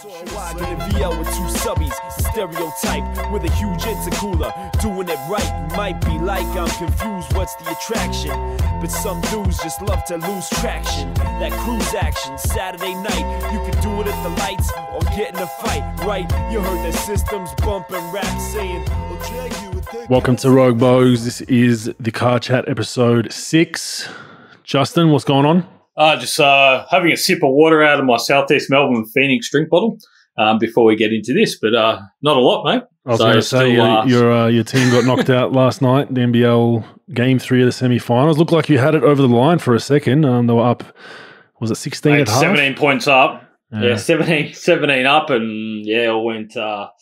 Saw a wide in the VL with two subbies, stereotype with a huge intercooler. Doing it right might be like I'm confused, what's the attraction? But some dudes just love to lose traction. That cruise action, Saturday night, you can do it at the lights or get in a fight, right? You heard the systems bumping rap saying, welcome to Rogue Bogues. This is the Car Chat episode 6. Justin, what's going on? Just having a sip of water out of my Southeast Melbourne Phoenix drink bottle before we get into this, but not a lot, mate. I was going to say, your team got knocked out last night, the NBL Game 3 of the semi-finals. Looked like you had it over the line for a second. They were up, was it 16 at half? 17 points up. Yeah, 17 up, and yeah, all went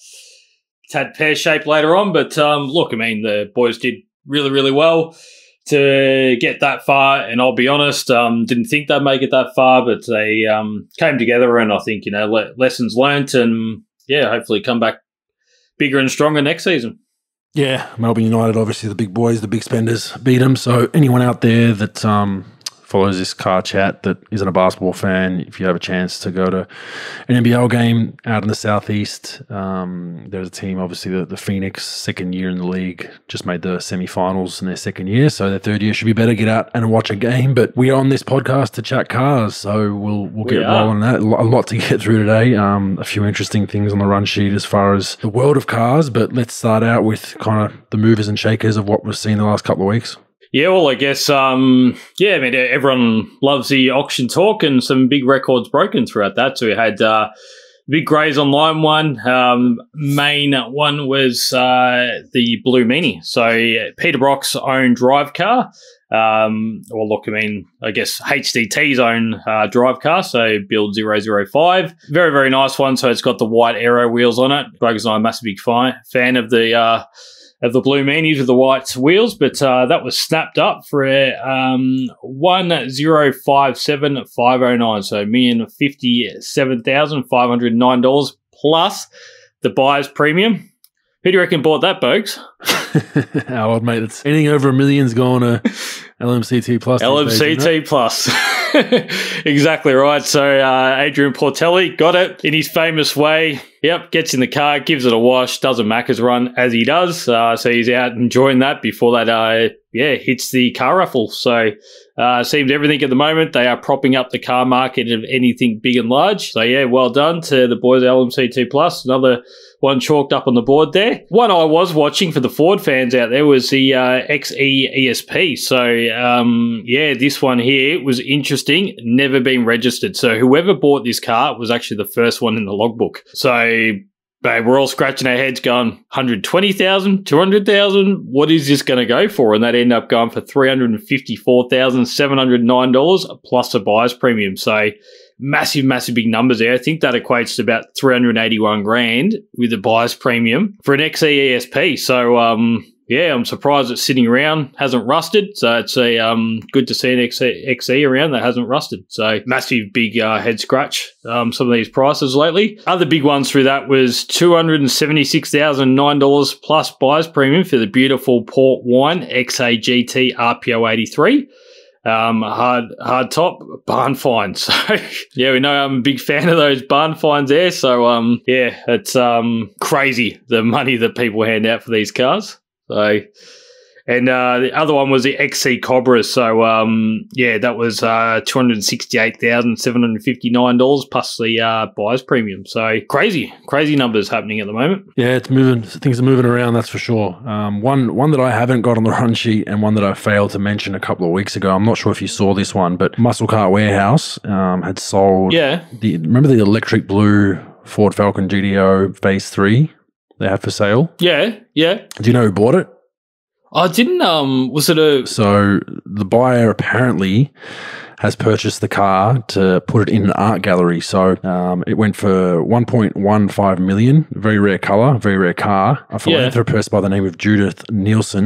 tad pear-shaped later on. But look, I mean, the boys did really, really well to get that far, and I'll be honest, didn't think they'd make it that far, but they came together, and I think, you know, lessons learnt, and yeah, hopefully come back bigger and stronger next season. Yeah, Melbourne United, obviously the big boys, the big spenders, beat them. So anyone out there that follows this Car Chat that isn't a basketball fan, if you have a chance to go to an NBL game out in the Southeast, there's a team, obviously the Phoenix, second year in the league, just made the semi-finals in their second year, so their third year should be better. Get out and watch a game. But we are on this podcast to chat cars, so we'll get rolling that. A lot to get through today. A few interesting things on the run sheet as far as the world of cars, but let's start out with kind of the movers and shakers of what we've seen the last couple of weeks. Yeah, well, I guess, I mean, everyone loves the auction talk, and some big records broken throughout that. So we had big Grays Online one. Main one was the Blue Meanie. So Peter Brock's own drive car. Well, look, I mean, I guess HDT's own drive car, so build 005. Very, very nice one. So it's got the white aero wheels on it. Bogues and I are a massive big fan of the Blue Meanies with the white wheels, but that was snapped up for $1,057,509, so $1,057,509 plus the buyer's premium. Who do you reckon bought that, Bogues? Our old mate, it's anything over $1 million's going to LMCT plus. LMCT plus. Exactly right. So Adrian Portelli got it in his famous way. Yep, gets in the car, gives it a wash, does a Macca's run as he does. So he's out enjoying that before that, hits the car raffle. So seems everything at the moment. They are propping up the car market of anything big and large. So yeah, well done to the boys at LMC2 Plus. Another one chalked up on the board there. One I was watching for the Ford fans out there was the XE ESP. So this one here was interesting. Never been registered. So whoever bought this car was actually the first one in the logbook. So we're all scratching our heads going, 120,000, 200,000, what is this going to go for? And that ended up going for $354,709 plus a buyer's premium. So massive, massive big numbers there. I think that equates to about 381 grand with a buyer's premium for an XE ESP. So, I'm surprised it's sitting around, hasn't rusted. So it's good to see an XE around that hasn't rusted. So massive big head scratch, some of these prices lately. Other big ones through that was $276,009 plus buyer's premium for the beautiful port wine XA GT RPO 83. Hard top barn find. So yeah, we know I'm a big fan of those barn finds there. So it's crazy the money that people hand out for these cars. So, and the other one was the XC Cobras. So that was $268,759 plus the buyer's premium. So crazy numbers happening at the moment. Yeah, it's moving. Things are moving around, that's for sure. One that I haven't got on the run sheet, and one that I failed to mention a couple of weeks ago. I'm not sure if you saw this one, but Muscle Car Warehouse had sold. Yeah. Remember the electric blue Ford Falcon GTO Phase 3 they have for sale? Yeah. Do you know who bought it? I didn't. Was it a? So the buyer apparently has purchased the car to put it in an art gallery. So it went for $1.15 million. Very rare color, very rare car. A philanthropist by the name of Judith Nielsen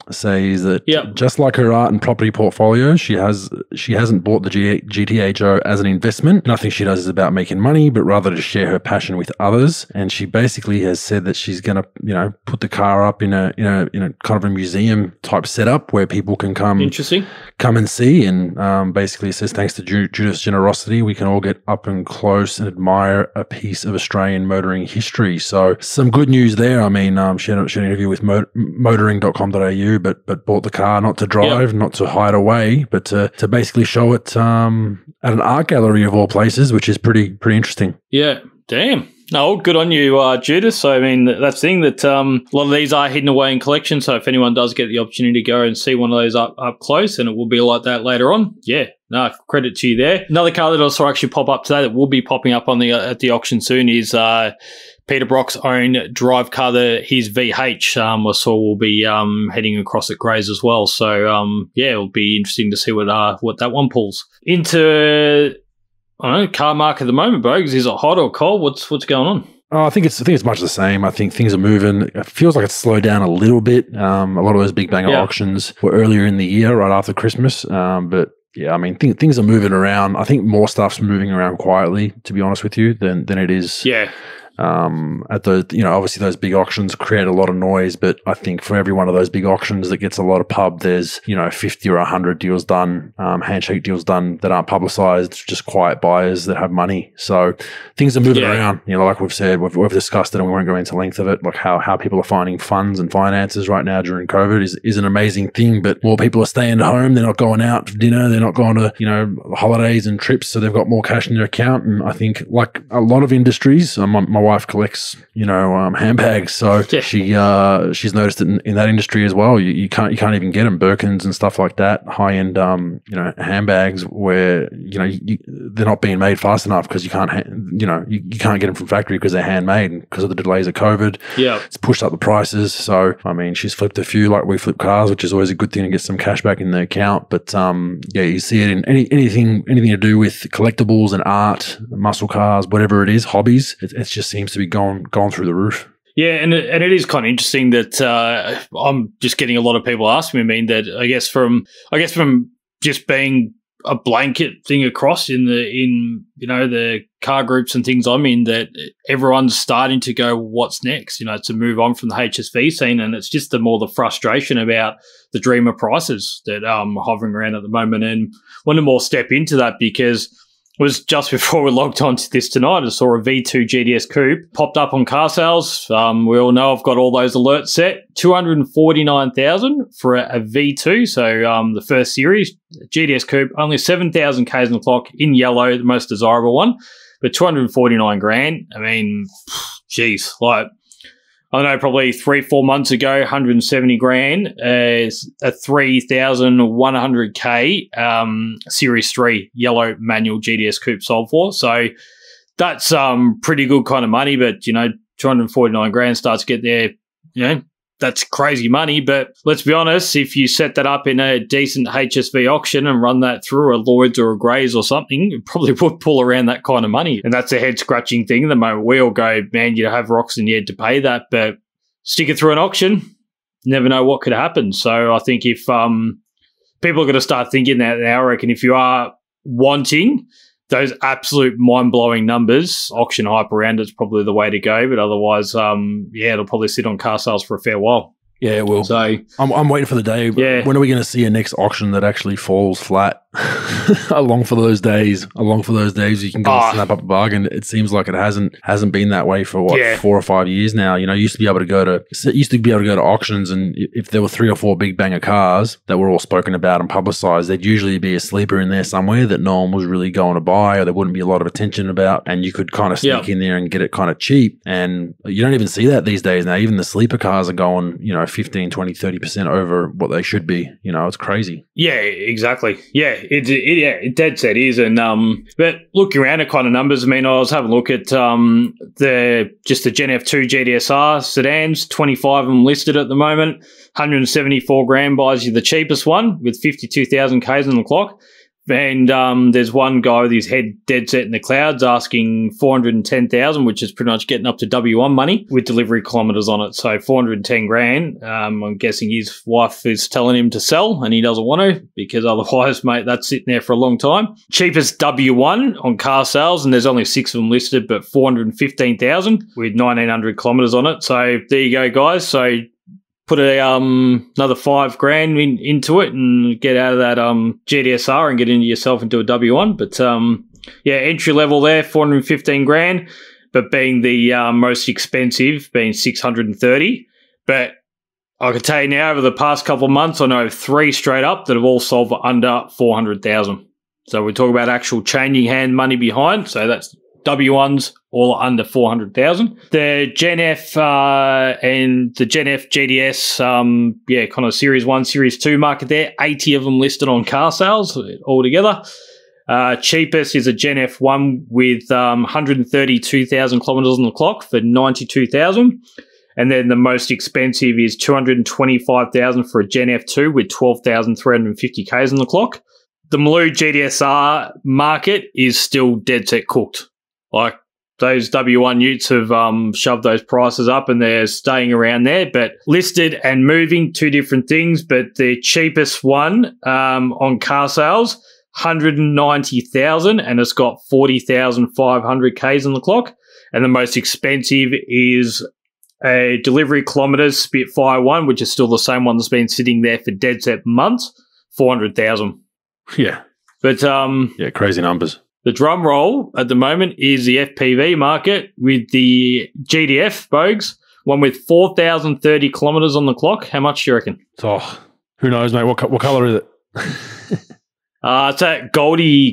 says that Yep. just like her art and property portfolio, she hasn't bought the GTHO as an investment. Nothing she does is about making money, but rather to share her passion with others. And she basically has said that she's going to, put the car up in a kind of a museum type setup where people can come and see. And basically says, thanks to Judith's generosity, we can all get up and close and admire a piece of Australian motoring history. So some good news there. I mean, she had an interview with motoring.com.au, but bought the car not to drive, not to hide away, but to basically show it at an art gallery of all places, which is pretty interesting. Yeah, damn. No, good on you, Judith. So, I mean, that's the thing that a lot of these are hidden away in collections. So if anyone does get the opportunity to go and see one of those up close, and it will be like that later on, no, credit to you there. Another car that I saw actually pop up today that will be popping up on at the auction soon is Peter Brock's own drive car, his VH. I saw will be heading across at Grays as well. So, it'll be interesting to see what that one pulls. Into, I don't know, car market at the moment, Bogues. Is it hot or cold? What's going on? Oh, I think it's much the same. I think things are moving. It feels like it's slowed down a little bit. A lot of those big banger auctions were earlier in the year, right after Christmas. But yeah, I mean, things are moving around. I think more stuff's moving around quietly, to be honest with you, than it is. Yeah. At the, obviously those big auctions create a lot of noise, but I think for every one of those big auctions that gets a lot of pub, there's, 50 or 100 deals done, handshake deals done that aren't publicized, just quiet buyers that have money. So things are moving around, like we've said, we've discussed it and we won't go into length of it, like how people are finding funds and finances right now during COVID is an amazing thing, but more people are staying at home. They're not going out for dinner. They're not going to, holidays and trips. So they've got more cash in their account. And I think like a lot of industries, my wife collects, handbags. So she's noticed it in that industry as well. You can't even get them, Birkins and stuff like that, high end, handbags where they're not being made fast enough because you can't get them from factory because they're handmade and because of the delays of COVID. Yeah, it's pushed up the prices. So I mean, she's flipped a few like we flip cars, which is always a good thing to get some cash back in the account. But you see it in anything to do with collectibles and art, muscle cars, whatever it is, hobbies. It just seems to be going through the roof. Yeah, and it is kind of interesting that I'm just getting a lot of people asking me. I mean, that I guess from just being a blanket thing across in the car groups and things I'm in, that everyone's starting to go, what's next? To move on from the HSV scene, and it's just the frustration about the dreamer prices that hovering around at the moment. And want to more step into that because was just before we logged on to this tonight, I saw a V2 GDS Coupe popped up on car sales. We all know I've got all those alerts set. $249,000 for a V2. So the first series, GDS Coupe, only 7,000 Ks on the clock in yellow, the most desirable one, but 249 grand. I mean, geez, like, I don't know, probably 3-4 months ago, 170 grand, a 3,100K Series 3 yellow manual GDS Coupe sold for. So that's pretty good kind of money, but, 249 grand starts to get there, that's crazy money. But let's be honest, if you set that up in a decent HSV auction and run that through a Lloyd's or a Grays or something, it probably would pull around that kind of money. And that's a head-scratching thing. The moment we all go, man, you have rocks in your head to pay that, but stick it through an auction, never know what could happen. So I think if people are going to start thinking that now, I reckon if you are wanting those absolute mind-blowing numbers, auction hype around it's probably the way to go. But otherwise, it'll probably sit on car sales for a fair while. Yeah, it will. So I'm waiting for the day. Yeah. When are we going to see a next auction that actually falls flat? Along for those days, you can go and snap up a bargain. It seems like it hasn't been that way for 4 or 5 years now. Used to be able to go to auctions, and if there were 3 or 4 big banger cars that were all spoken about and publicized, there'd usually be a sleeper in there somewhere that no one was really going to buy, or there wouldn't be a lot of attention about, and you could kind of sneak in there and get it kind of cheap. And you don't even see that these days now. Even the sleeper cars are going, 15, 20, 30% over what they should be. It's crazy. Yeah, exactly. Yeah, it dead set is. And but looking around at kind of numbers, I mean, I was having a look at the Gen F2 GDSR sedans, 25 of them listed at the moment. 174 grand buys you the cheapest one with 52,000 Ks on the clock. And there's one guy with his head dead set in the clouds asking 410,000, which is pretty much getting up to W1 money with delivery kilometres on it. So 410 grand. I'm guessing his wife is telling him to sell and he doesn't want to, because otherwise, mate, that's sitting there for a long time. Cheapest W1 on car sales, and there's only 6 of them listed, but 415,000 with 1,900 kilometres on it. So there you go, guys. So put another 5 grand into it and get out of that GDSR and get yourself into a W1. But entry level there, 415 grand, but being the most expensive, being 630. But I can tell you now, over the past couple of months, I know 3 straight up that have all sold for under 400,000. So we talk about actual changing hand money behind. So that's W1s all under 400,000. The Gen F and the Gen F GDS, kind of Series 1, Series 2 market there. 80 of them listed on car sales altogether. Cheapest is a Gen F1 with 132,000 kilometres on the clock for 92,000. And then the most expensive is 225,000 for a Gen F2 with 12,350 Ks on the clock. The Maloo GDSR market is still dead set cooked. Like, those W1 utes have shoved those prices up and they're staying around there, but listed and moving, 2 different things. But the cheapest one on car sales, 190,000, and it's got 40,500 Ks on the clock. And the most expensive is a delivery kilometres Spitfire one, which is still the same one that's been sitting there for dead set months, 400,000. Yeah. But crazy numbers. The drum roll at the moment is the FPV market with the GDF, Bogues, one with 4,030 kilometres on the clock. How much do you reckon? Oh, who knows, mate? What colour is it? It's that bronzy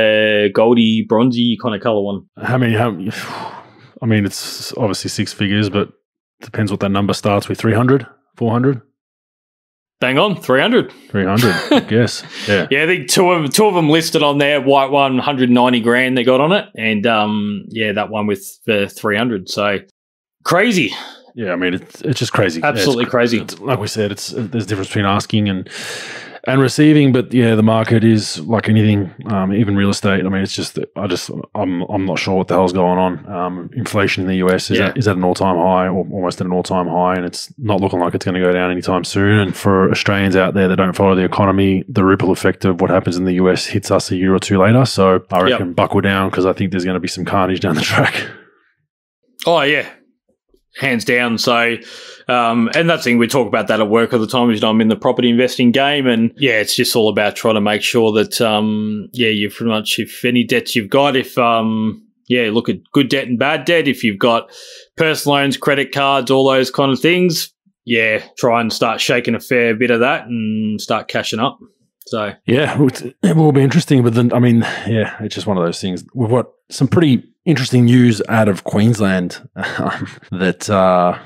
kind of colour one. How many? I mean, it's obviously 6 figures, but depends what that number starts with. 300, 400? Bang on, 300. 300, I guess. Yeah. Yeah, I think two of them listed on there. White one, 190 grand they got on it. And, that one with 300. So, crazy. Yeah, I mean, it's just crazy. Absolutely crazy. Like we said, there's a difference between asking and receiving, but yeah, the market is like anything, even real estate. I mean, it's just I'm not sure what the hell's going on. Inflation in the US is at an all-time high, or almost at an all-time high, and it's not looking like it's going to go down anytime soon. And for Australians out there that don't follow the economy, the ripple effect of what happens in the US hits us a year or two later. So I reckon buckle down, because I think there's going to be some carnage down the track. Oh yeah, hands down. So, and that's the thing, we talk about that at work all the time, is I'm in the property investing game, and it's just all about trying to make sure that, you pretty much, if any debts you've got, look at good debt and bad debt. If you've got personal loans, credit cards, all those kind of things, try and start shaking a fair bit of that and start cashing up. So, it will be interesting, but then, I mean, it's just one of those things. We've got some pretty interesting news out of Queensland that,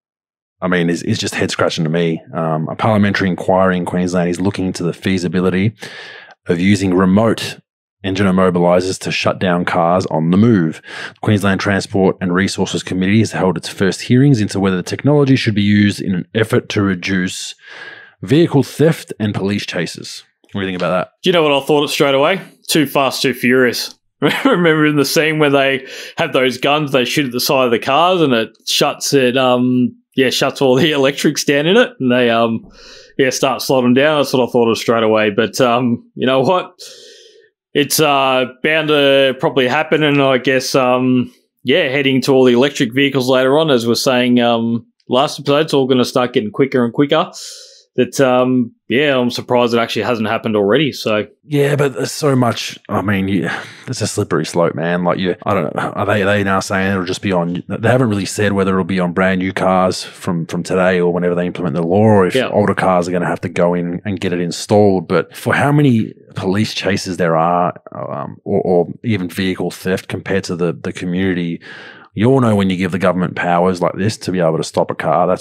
is just head scratching to me. A parliamentary inquiry in Queensland is looking into the feasibility of using remote engine immobilisers to shut down cars on the move. The Queensland Transport and Resources Committee has held its first hearings into whether the technology should be used in an effort to reduce vehicle theft and police chases. What do you think about that? Do you know what I thought straight away? Too Fast, Too Furious. Remember in the scene where they have those guns, they shoot at the side of the cars and it shuts shuts all the electrics down in it, and they start slowing them down. That's what I thought of straight away. But you know what? It's bound to probably happen, and I guess heading to all the electric vehicles later on, as we're saying last episode, it's all going to start getting quicker and quicker. That I'm surprised it actually hasn't happened already. So but there's so much. I mean, it's a slippery slope, man. Like I don't know. Are they now saying it'll just be on? They haven't really said whether it'll be on brand new cars from today or whenever they implement the law, or if older cars are going to have to go in and get it installed. But for how many police chases there are, or even vehicle theft compared to the community, you all know when you give the government powers like this to be able to stop a car,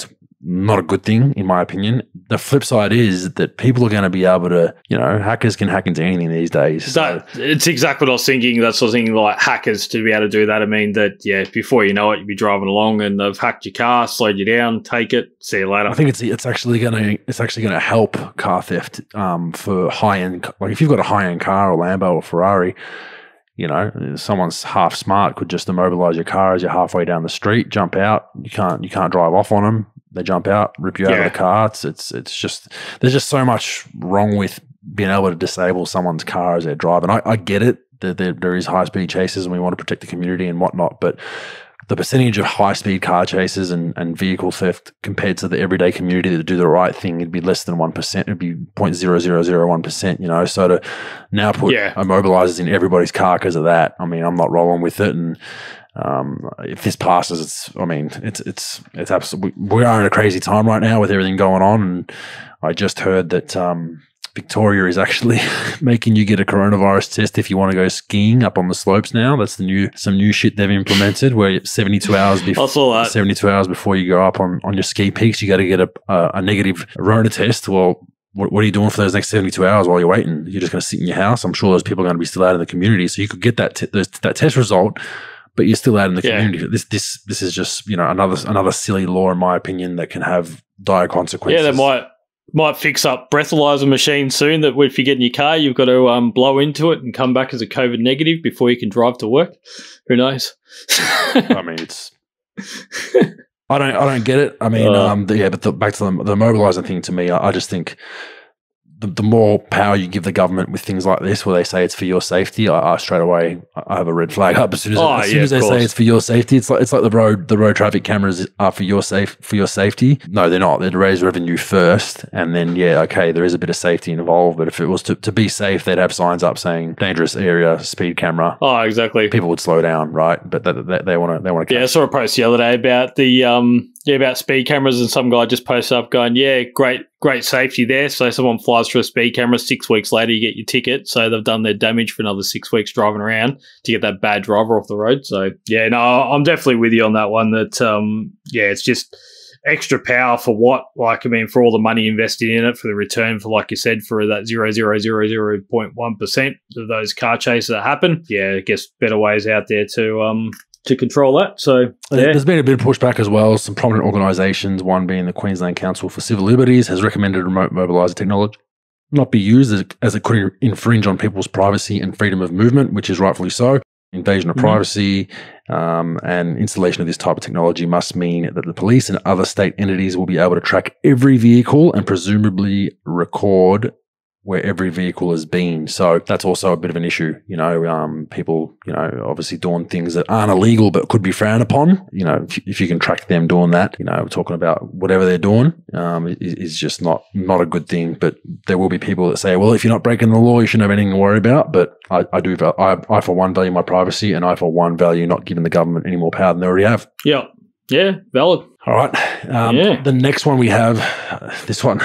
not a good thing, in my opinion. The flip side is that people are going to be able to, hackers can hack into anything these days. So. It's exactly what I was thinking. That's what I was thinking, like hackers to be able to do that. I mean, that, before you know it, you'll be driving along and they've hacked your car, slowed you down, take it, see you later. I think it's actually going to help car theft for high-end. Like if you've got a high-end car or Lambo or Ferrari, someone's half smart could just immobilize your car as you're halfway down the street, jump out. You can't drive off on them. They jump out, rip you out of the car. It's just there's just so much wrong with being able to disable someone's car as they're driving. I get it that there is high speed chases and we want to protect the community and whatnot, but the percentage of high speed car chases and vehicle theft compared to the everyday community that do the right thing, it'd be less than 1%. It'd be 0.0001%. So to now put immobilizers in everybody's car because of that, I mean, I'm not rolling with it. And if this passes, it's absolutely. We are in a crazy time right now with everything going on, and I just heard that Victoria is actually making you get a coronavirus test if you want to go skiing up on the slopes now. That's some new shit they've implemented where 72 hours before 72 hours before you go up on your ski peaks, you got to get a negative Rona test. Well, what are you doing for those next 72 hours while you're waiting? You're just going to sit in your house. I'm sure those people are going to be still out in the community, so you could get that test result, but you're still out in the community. This is just another silly law, in my opinion, that can have dire consequences. Yeah, they might fix up breathalyzer machine soon that if you get in your car, you've got to blow into it and come back as a COVID negative before you can drive to work. Who knows? I mean, it's. I don't get it. I mean, but back to the mobilizer thing. To me, I just think the more power you give the government with things like this, where they say it's for your safety, I straight away I have a red flag up as soon as they say it's for your safety. It's like the road traffic cameras are for your safety. No, they're not. They'd raise revenue first, and then there is a bit of safety involved. But if it was to be safe, they'd have signs up saying dangerous area, speed camera. Oh, exactly. People would slow down, right? But they want to. Yeah, I saw a post the other day about about speed cameras, and some guy just posted up going, great safety there. So someone flies through a speed camera, 6 weeks later you get your ticket. So they've done their damage for another 6 weeks driving around to get that bad driver off the road. So I'm definitely with you on that one. That it's just extra power for what? For all the money invested in it, for the return, for like you said, for that 0.1% of those car chases that happen. Yeah, I guess better ways out there to control that. So there's been a bit of pushback as well. Some prominent organisations, one being the Queensland Council for Civil Liberties, has recommended remote mobiliser technology not be used as it could infringe on people's privacy and freedom of movement, which is rightfully so. Invasion of privacy and installation of this type of technology must mean that the police and other state entities will be able to track every vehicle and presumably record where every vehicle has been. So that's also a bit of an issue. People, obviously doing things that aren't illegal but could be frowned upon. If you can track them doing that, we're talking about whatever they're doing is just not a good thing. But there will be people that say, well, if you're not breaking the law, you shouldn't have anything to worry about. But I for one value my privacy, and I for one value not giving the government any more power than they already have. Yeah, valid. All right. The next one we have, this one's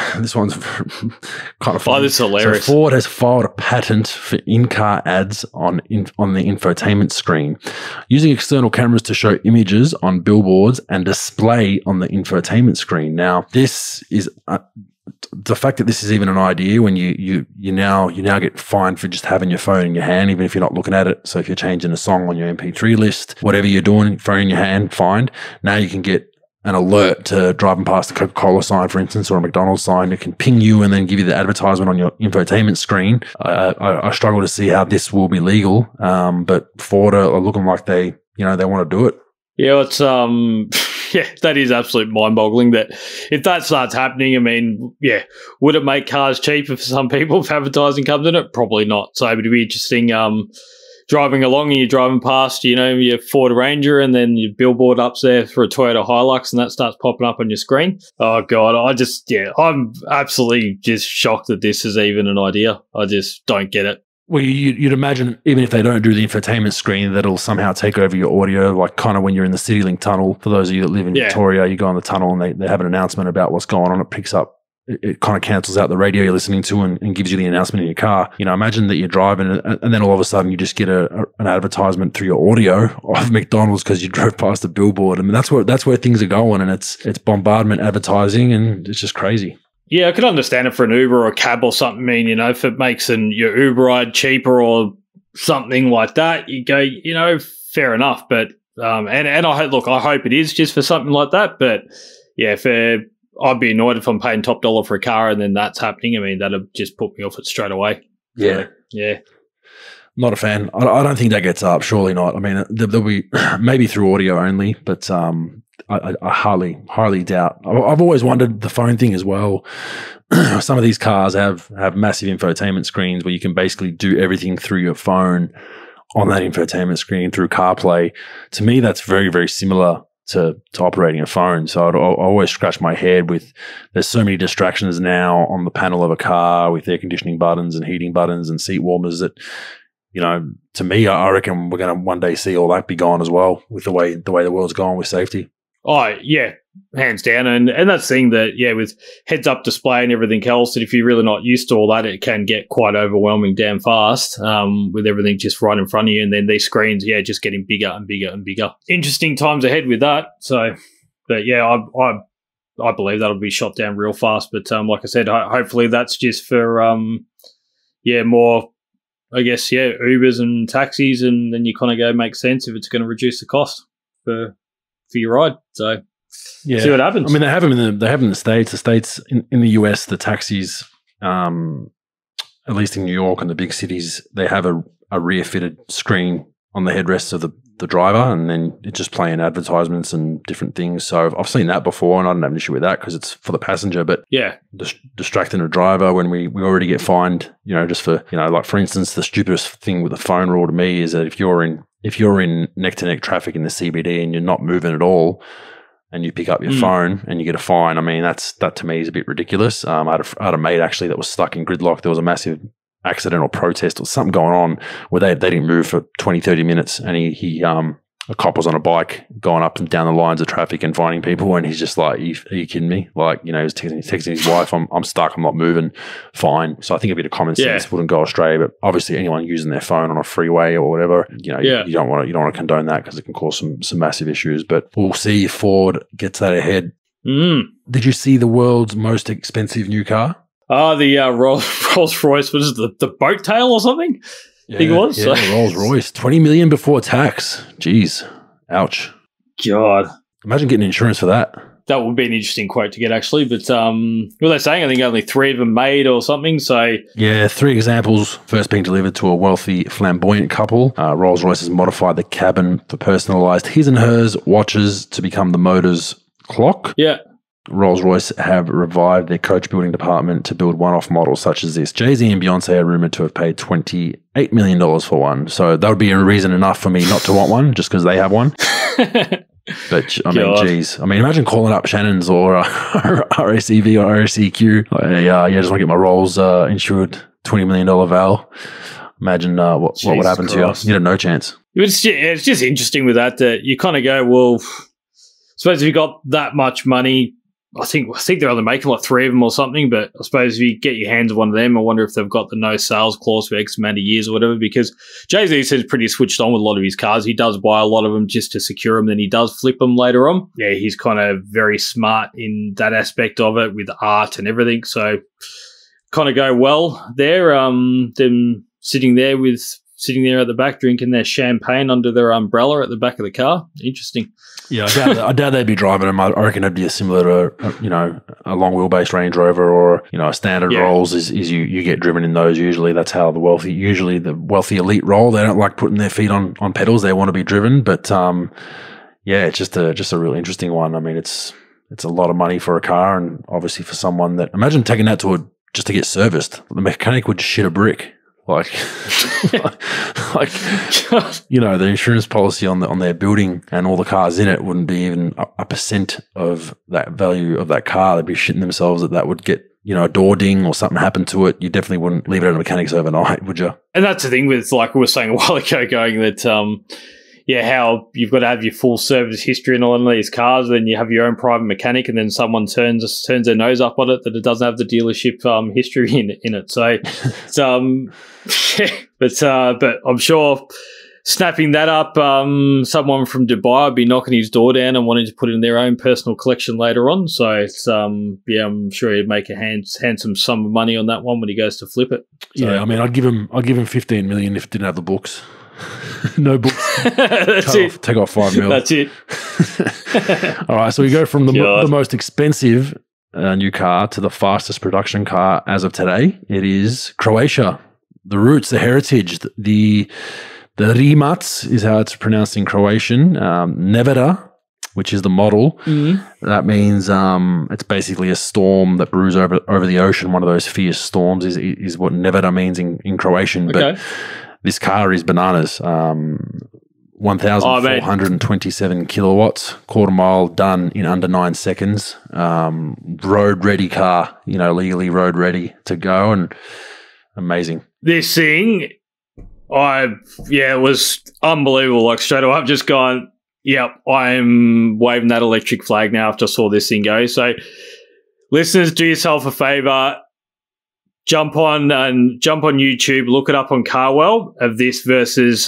kind of funny. Oh, this is hilarious. So Ford has filed a patent for in-car ads on the infotainment screen, using external cameras to show images on billboards and display on the infotainment screen. Now, this is the fact that this is even an idea when you now get fined for just having your phone in your hand, even if you're not looking at it. So if you're changing a song on your MP3 list, whatever you're doing, phone in your hand, fined. Now you can get an alert to driving past a Coca-Cola sign, for instance, or a McDonald's sign. It can ping you and then give you the advertisement on your infotainment screen. I struggle to see how this will be legal, but Ford are looking like they want to do it. Yeah, it's that is absolutely mind-boggling. That if that starts happening, would it make cars cheaper for some people if advertising comes in it? Probably not. So it'd be interesting. Driving along and you're driving past, your Ford Ranger, and then your billboard up there for a Toyota Hilux, and that starts popping up on your screen. Oh God, I'm absolutely just shocked that this is even an idea. I just don't get it. Well, you'd imagine even if they don't do the infotainment screen, that it'll somehow take over your audio, like kind of when you're in the CityLink tunnel. For those of you that live in Victoria, you go on the tunnel and they have an announcement about what's going on. It picks up it kind of cancels out the radio you're listening to and gives you the announcement in your car. You know, imagine that you're driving and then all of a sudden you just get an advertisement through your audio of McDonald's because you drove past a billboard. I mean, that's where things are going, and it's bombardment advertising, and it's just crazy. Yeah, I could understand it for an Uber or a cab or something. I mean, you know, if it makes your Uber ride cheaper or something like that, you go, you know, fair enough. But and I hope it is just for something like that. But yeah, I'd be annoyed if I'm paying top dollar for a car and then that's happening. I mean, that'd just put me off it straight away. Yeah. So, yeah. Not a fan. I don't think that gets up. Surely not. I mean, there'll be maybe through audio only, but I highly doubt. I've always wondered the phone thing as well. Some of these cars have massive infotainment screens where you can basically do everything through your phone on that infotainment screen through CarPlay. To me, that's very, very similar to operating a phone. So I always scratch my head with, there's so many distractions now on the panel of a car with air conditioning buttons and heating buttons and seat warmers that, you know, to me, I reckon we're going to one day see all that be gone as well with the way the world's gone with safety. Oh, yeah, hands down. And that's the thing that, yeah, with heads-up display and everything else, that if you're really not used to all that, it can get quite overwhelming damn fast with everything just right in front of you. And then these screens, yeah, just getting bigger and bigger and bigger. Interesting times ahead with that. So, but yeah, I believe that'll be shot down real fast. But like I said, hopefully that's just for, more, I guess, Ubers and taxis. And then you kind of go, makes sense if it's going to reduce the cost for your ride. So see what happens. I mean, they have them in the States. The States in the US, the taxis, at least in New York and the big cities, they have a rear fitted screen on the headrests of the driver, and then it's just playing advertisements and different things. So I've seen that before, and I don't have an issue with that because it's for the passenger. But yeah, distracting a driver when we already get fined, you know, just for, you know, like for instance, the stupidest thing with the phone rule to me is that if you're in neck-to-neck traffic in the CBD and you're not moving at all and you pick up your phone and you get a fine, I mean, that to me is a bit ridiculous. I had a mate actually that was stuck in gridlock. There was a massive accident or protest or something going on where they didn't move for 20, 30 minutes, and he a cop was on a bike going up and down the lines of traffic and finding people, and he's just like, are you kidding me? Like, you know, he's texting his wife, I'm stuck, I'm not moving, fine. So I think a bit of common sense wouldn't go astray, but obviously anyone using their phone on a freeway or whatever, you know, you don't want to condone that because it can cause some massive issues. But we'll see if Ford gets that ahead. Did you see the world's most expensive new car? The Rolls Royce, what is it, the boat tail or something? I think it was. Yeah, Rolls Royce, $20 million before tax. Jeez, ouch. God, imagine getting insurance for that. That would be an interesting quote to get, actually. But what were they saying? I think only 3 of them made or something. So yeah, 3 examples. First being delivered to a wealthy, flamboyant couple. Rolls Royce has modified the cabin for personalised his and hers watches to become the motor's clock. Yeah. Rolls-Royce have revived their coach building department to build one-off models such as this. Jay-Z and Beyonce are rumored to have paid $28 million for one. So that would be a reason enough for me not to want one just because they have one. But, I mean, geez. I mean, imagine calling up Shannon's or RACV or RACQ. Like, just want to get my Rolls insured, $20 million val. Imagine what would happen to you. You'd have no chance. It's just interesting with that you kind of go, well, suppose if you got that much money, I think they're only making like 3 of them or something, but I suppose if you get your hands on one of them, I wonder if they've got the no sales clause for X amount of years or whatever, because Jay-Z says pretty switched on with a lot of his cars. He does buy a lot of them just to secure them, then he does flip them later on. Yeah, he's kind of very smart in that aspect of it with art and everything, so kind of go well there. Them sitting there at the back drinking their champagne under their umbrella at the back of the car. Interesting. Yeah, I doubt they'd be driving them. I reckon it'd be similar to, a long wheelbase Range Rover or, a standard Rolls is you get driven in those usually. That's how the wealthy elite roll. They don't like putting their feet on pedals. They want to be driven. But, it's just a really interesting one. I mean, it's a lot of money for a car, and obviously for someone that, imagine taking that just to get serviced. The mechanic would shit a brick. The insurance policy on their building and all the cars in it wouldn't be even a percent of that value of that car. They'd be shitting themselves that would get, a door ding or something happen to it. You definitely wouldn't leave it at a mechanic's overnight, would you? And that's the thing with, like we were saying a while ago, going that, how you've got to have your full service history in all of these cars, then you have your own private mechanic, and then someone turns their nose up on it that it doesn't have the dealership history in it. So, it's, but I'm sure snapping that up, someone from Dubai would be knocking his door down and wanting to put it in their own personal collection later on. So it's I'm sure he'd make a handsome sum of money on that one when he goes to flip it. So, yeah, I mean, I'd give him 15 million if it didn't have the books. No books. That's it. Take off 5 mil. That's it. All right, so we go from the most expensive new car to the fastest production car as of today. It is Croatia. The roots, the heritage, the Rimac is how it's pronounced in Croatian. Nevada, which is the model. Mm-hmm. That means it's basically a storm that brews over the ocean. One of those fierce storms is what Nevada means in Croatian. Okay. But this car is bananas. 1,427 kilowatts, quarter mile done in under 9 seconds. Road ready car, legally road ready to go, and amazing. This thing, it was unbelievable. Like straight away, I've just gone, yep, I'm waving that electric flag now after I saw this thing go. So, listeners, do yourself a favor. Jump on YouTube, look it up on Carwell of this versus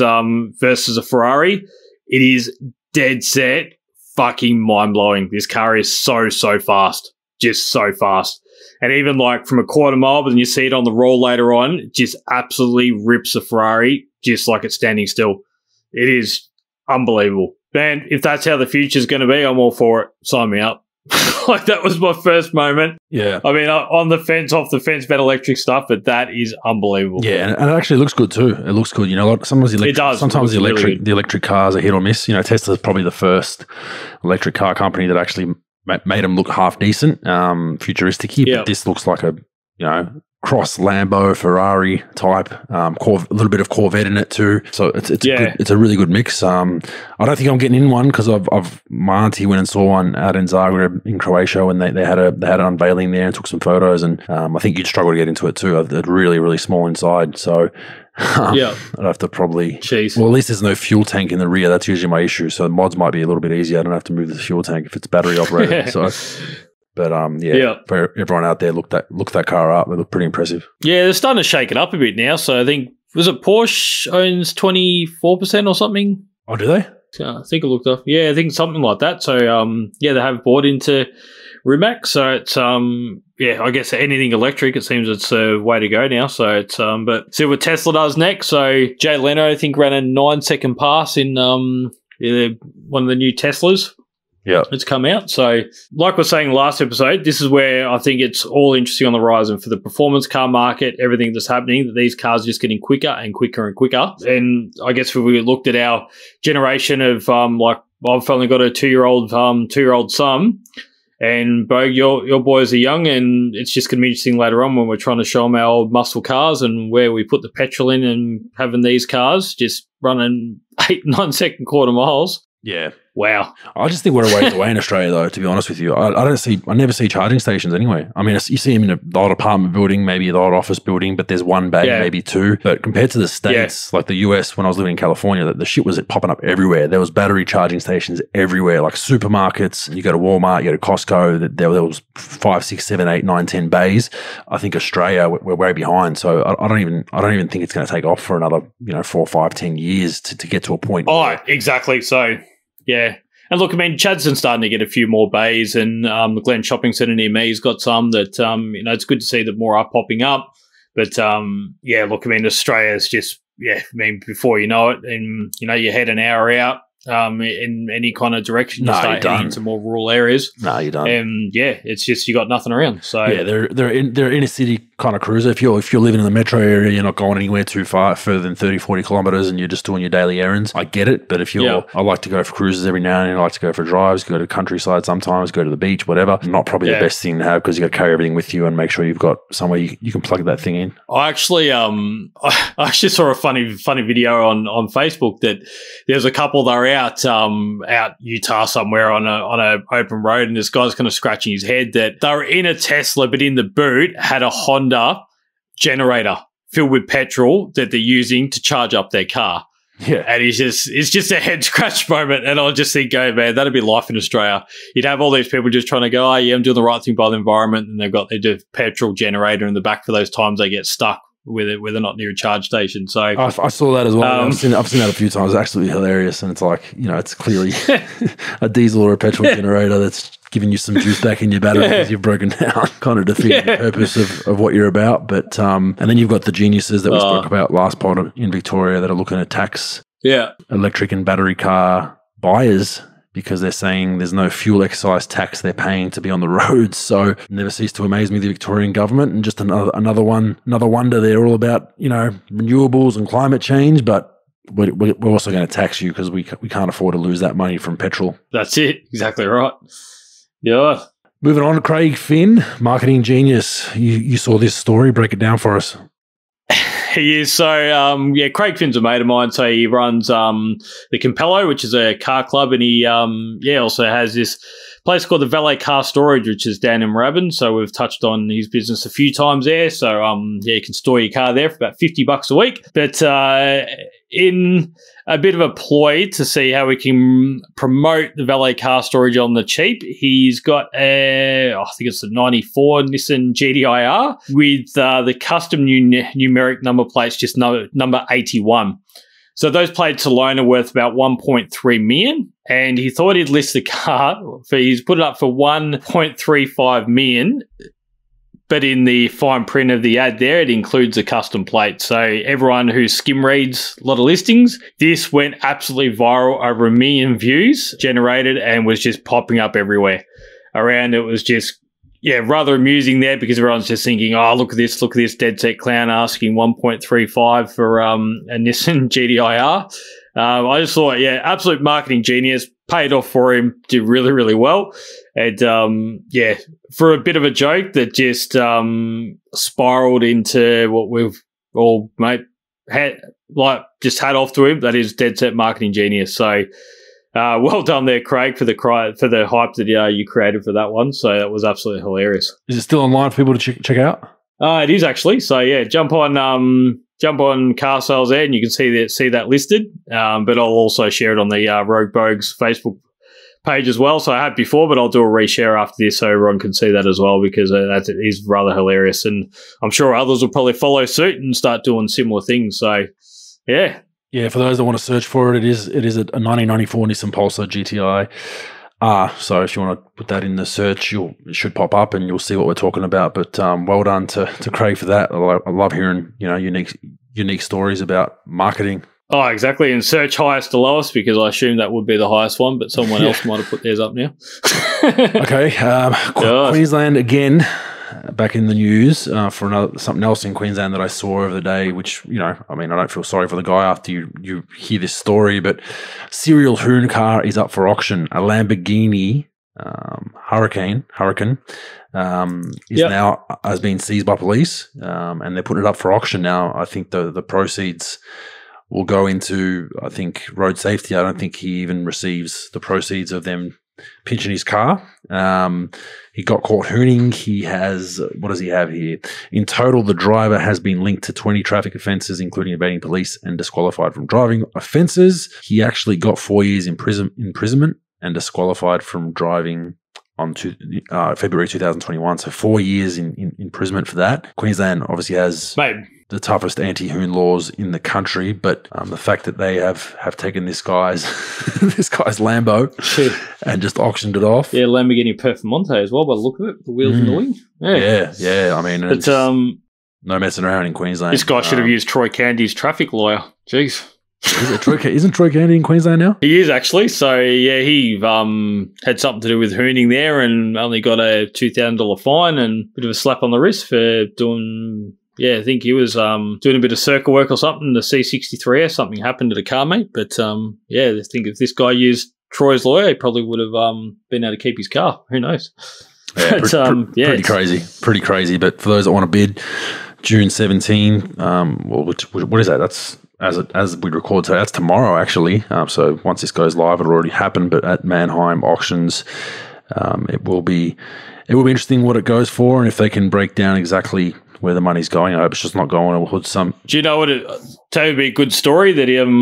a Ferrari. It is dead set fucking mind blowing. This car is so fast, just so fast. And even like from a quarter mile, but then you see it on the roll later on, it just absolutely rips a Ferrari just like it's standing still. It is unbelievable. Man, if that's how the future's going to be, I'm all for it. Sign me up. Like that was my first moment. Yeah. I mean, on the fence, off the fence about electric stuff, but that is unbelievable. Yeah, and it actually looks good too. It looks good. Sometimes the electric cars are hit or miss. Tesla's probably the first electric car company that actually made them look half decent, futuristic. Yep. But this looks like a, cross Lambo, Ferrari type, a little bit of Corvette in it too. So it's a really good mix. I don't think I'm getting in one because my auntie went and saw one out in Zagreb in Croatia, and they had an unveiling there and took some photos. And I think you'd struggle to get into it too. It's really, really small inside. So I'd have to probably. Jeez. Well, at least there's no fuel tank in the rear. That's usually my issue. So mods might be a little bit easier. I don't have to move the fuel tank if it's battery operated. So. But for everyone out there, look that car up. They look pretty impressive. Yeah, they're starting to shake it up a bit now. So I think, was it Porsche owns 24% or something? Oh, do they? I think I looked up. Yeah, I think something like that. So they have bought into Rimac. So it's I guess anything electric, it seems it's a way to go now. So it's but see what Tesla does next. So Jay Leno, I think, ran a 9-second pass in one of the new Teslas. Yeah, it's come out. So, like we were saying last episode, this is where I think it's all interesting on the horizon for the performance car market, everything that's happening, that these cars are just getting quicker and quicker and quicker. And I guess if we looked at our generation of, like, I've only got a 2-year-old son, and Bogue, your boys are young, and it's just going to be interesting later on when we're trying to show them our old muscle cars and where we put the petrol in and having these cars just running 8-9 second quarter miles. Yeah. Wow. I just think we're a ways away in Australia, though, to be honest with you. I never see charging stations anyway. I mean, you see them in the old apartment building, maybe the old office building, but there's one bay, maybe two. But compared to the States, like the US, when I was living in California, the shit was popping up everywhere. There was battery charging stations everywhere, like supermarkets. You go to Walmart, you go to Costco, there was 5, 6, 7, 8, 9, 10 bays. I think Australia, we're way behind. So I don't even think it's going to take off for another, 4, 5, 10 years to get to a point. Oh, exactly. So, yeah. And look, I mean, Chadson's starting to get a few more bays, and the Glen Shopping Centre near me has got some that, it's good to see that more are popping up. But, look, I mean, Australia's just, before you know it, and, you head an hour out in any kind of direction, you start heading into more rural areas. No, you're done. And, it's just you got nothing around. So yeah, they're inner city kind of cruiser. If you're living in the metro area, you're not going anywhere too further than 30, 40 kilometres, and you're just doing your daily errands. I get it, but if I like to go for cruises every now and then. I like to go for drives, go to countryside sometimes, go to the beach, whatever. Not probably the best thing to have because you got to carry everything with you and make sure you've got somewhere you can plug that thing in. I actually saw a funny video on Facebook that there's a couple that are out Utah somewhere on a open road, and this guy's kind of scratching his head that they were in a Tesla, but in the boot had a Honda generator filled with petrol that they're using to charge up their car. Yeah. And it's just a head scratch moment. And I just think, oh, man, that'd be life in Australia. You'd have all these people just trying to go, oh, yeah, I'm doing the right thing by the environment. And they've got their petrol generator in the back for those times they get stuck with it, where they're not near a charge station. So I saw that as well. I've seen that a few times. It's absolutely hilarious. And it's like, it's clearly a diesel or a petrol generator that's giving you some juice back in your battery because you've broken down, kind of defeating the purpose of what you're about. But and then you've got the geniuses that we spoke about last pod in Victoria that are looking to tax electric and battery car buyers because they're saying there's no fuel excise tax they're paying to be on the roads. So it never ceased to amaze me, the Victorian government, and just another wonder. They're all about renewables and climate change, but we're also going to tax you because we can't afford to lose that money from petrol. That's it. Exactly right. Yeah. Moving on to Craig Finn, marketing genius. You saw this story. Break it down for us. He is. So, Craig Finn's a mate of mine. So he runs the Compello, which is a car club, and he also has this place called the Valet Car Storage, which is down in Moorabbin. So we've touched on his business a few times there. So you can store your car there for about $50 a week. But in a bit of a ploy to see how we can promote the valet car storage on the cheap, he's got I think it's a 94 Nissan GDIR with the custom numeric number plates, just number 81. So those plates alone are worth about 1.3 million, and he thought he'd list the car he's put it up for 1.35 million. But in the fine print of the ad there, it includes a custom plate. So everyone who skim reads a lot of listings, this went absolutely viral, over 1 million views generated, and was just popping up everywhere around. It was just, rather amusing there because everyone's just thinking, oh, look at this dead set clown asking 1.35 for a Nissan GDIR. I just thought, absolute marketing genius, paid off for him, did really, really well. And, for a bit of a joke that just spiraled into what we've all, had off to him. That is dead set marketing genius. So, well done there, Craig, for the hype that you created for that one. So that was absolutely hilarious. Is it still online for people to check out? It is actually. So jump on car sales there, and you can see that listed. But I'll also share it on the Rogue Bogues Facebook page as well. So I had before, but I'll do a reshare after this so everyone can see that as well, because that is rather hilarious, and I'm sure others will probably follow suit and start doing similar things. So yeah. Yeah, for those that want to search for it, it is a 1994 Nissan Pulsar GTI. So if you want to put that in the search, it should pop up and you'll see what we're talking about. But well done to Craig for that. I love hearing unique stories about marketing. Oh, exactly. And search highest to lowest, because I assume that would be the highest one, but someone else might have put theirs up now. Okay. Queensland again. Back in the news for something else in Queensland that I saw over the day, which, I don't feel sorry for the guy after you hear this story, but serial hoon car is up for auction. A Lamborghini Huracan now has been seized by police, and they're putting it up for auction now. I think the proceeds will go into, road safety. I don't think he even receives the proceeds of them pinching his car. He got caught hooning. He has, what does he have here? In total, the driver has been linked to 20 traffic offences, including evading police and disqualified from driving offences. He actually got 4 years imprisonment and disqualified from driving on February 2021. So 4 years in imprisonment for that. Queensland obviously has the toughest anti-hoon laws in the country, but the fact that they have taken this guy's Lambo and just auctioned it off. Yeah, Lamborghini Performante as well, by the look of it. The wheels and the wing. Yeah. I mean, it's no messing around in Queensland. This guy should have used Troy Candy's traffic lawyer. Jeez. Isn't Troy Candy in Queensland now? He is, actually. So, he had something to do with hooning there and only got a $2,000 fine and a bit of a slap on the wrist for doing... Yeah, I think he was doing a bit of circle work or something. The C63S, something happened to the car, mate. But, I think if this guy used Troy's lawyer, he probably would have been able to keep his car. Who knows? Yeah, pretty crazy. Pretty crazy. But for those that want to bid, June 17, what is that? That's, as we record today, that's tomorrow, actually. So once this goes live, it'll already happen. But at Mannheim Auctions, it will be interesting what it goes for and if they can break down exactly where the money's going. I hope it's just not going towards some. Do you know what? It would be a good story that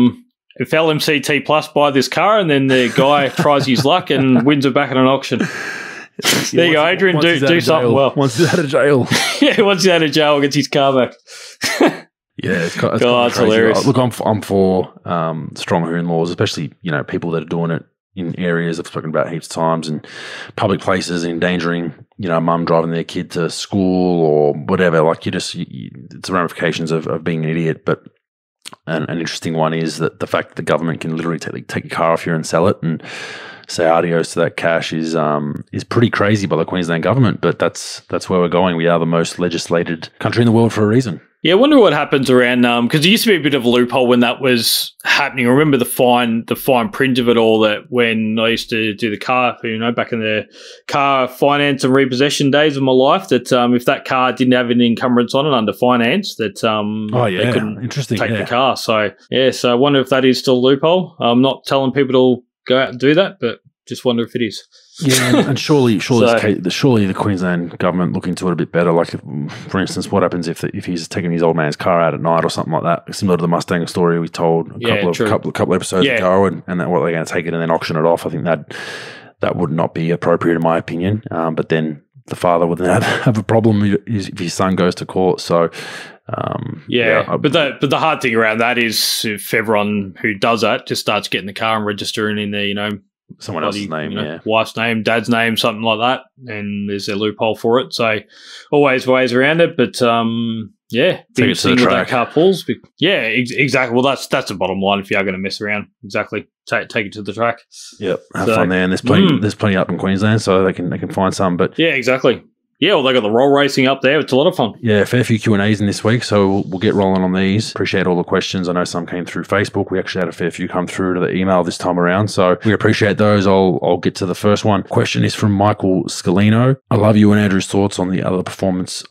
if LMCT Plus buy this car and then the guy tries his luck and wins it back at an auction. There you go, Adrian. Do something well. Once he's out of jail. Yeah, once he's out of jail, gets his car back. Yeah, it's kind it's hilarious. Look, I'm for strong hoon laws, especially people that are doing it in areas I've spoken about heaps of times, and public places, endangering mum driving their kid to school or whatever. Like it's the ramifications of being an idiot. But an interesting one is that the fact that the government can literally take your car off you and sell it and say adios to that cash is pretty crazy by the Queensland government. But that's where we're going. We are the most legislated country in the world for a reason. Yeah, I wonder what happens around because there used to be a bit of a loophole when that was happening. I remember the fine print of it all, that when I used to do the car, back in the car finance and repossession days of my life, that if that car didn't have an encumbrance on it under finance, that they couldn't take the car. So I wonder if that is still a loophole. I'm not telling people to go out and do that, but just wonder if it is. Yeah, and surely the Queensland government look into it a bit better. Like, for instance, what happens if he's taking his old man's car out at night or something like that? Similar to the Mustang story we told a couple episodes ago, and then what they're going to take it and then auction it off. I think that would not be appropriate in my opinion. But then the father would then have a problem if his son goes to court. So. But the hard thing around that is if everyone who does that just starts getting the car and registering in their someone else's name, wife's name, dad's name, something like that, and there's a loophole for it. So always ways around it, but biggest thing with that car pulls. Exactly. Well, that's the bottom line. If you are going to mess around, exactly, take it to the track. Yep, have fun there. And there's plenty up in Queensland, so they can find some. But yeah, exactly. Yeah, well, they got the roll racing up there. It's a lot of fun. Yeah, fair few Q&As in this week, so we'll get rolling on these. Appreciate all the questions. I know some came through Facebook. We actually had a fair few come through to the email this time around, so we appreciate those. I'll get to the first one. Question is from Michael Scalino. I would love you and Andrew's thoughts on the other performance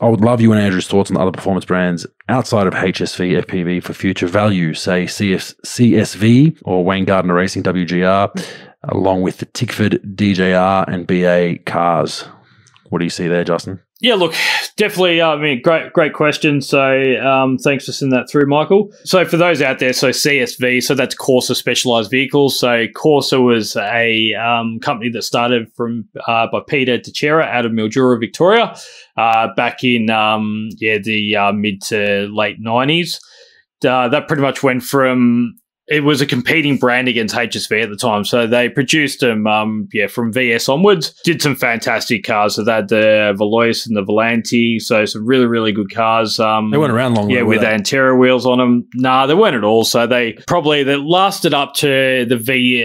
brands outside of HSV, FPV for future value, say CSV or Wayne Gardner Racing, WGR, along with the Tickford, DJR, and BA cars. What do you see there, Justin? Yeah, look, definitely. Great question. So, thanks for sending that through, Michael. So, for those out there, so CSV, so that's Corsa Specialized Vehicles. So, Corsa was a company that started by Peter Teixeira out of Mildura, Victoria, back in the mid to late 90s. That pretty much went from. It was a competing brand against HSV at the time. So they produced them, from VS onwards. Did some fantastic cars. So they had the Veloce and the Volante. So some really, really good cars. They weren't around long. Yeah, with Antero wheels on them. Nah, they weren't at all. So they lasted up to the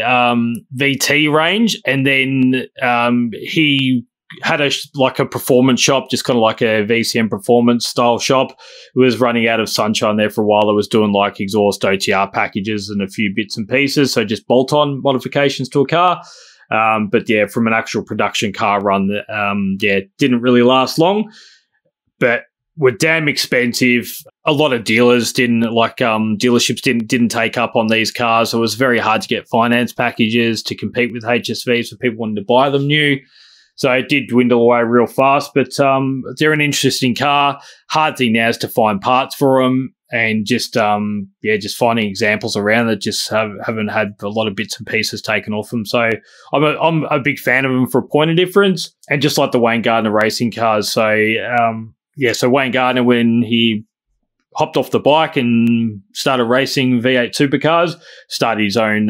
VT range. And then he had a performance shop, just kind of like a VCM performance style shop. It was running out of sunshine there for a while. It was doing like exhaust OTR packages and a few bits and pieces. So just bolt-on modifications to a car. But from an actual production car run, didn't really last long, but were damn expensive. A lot of dealers dealerships didn't take up on these cars. So it was very hard to get finance packages to compete with HSVs for people wanting to buy them new. So it did dwindle away real fast, but they're an interesting car. Hard thing now is to find parts for them, and just finding examples around that just haven't had a lot of bits and pieces taken off them. So I'm a big fan of them for a point of difference, and just like the Wayne Gardner racing cars. So so Wayne Gardner, when he hopped off the bike and started racing V8 supercars, started his own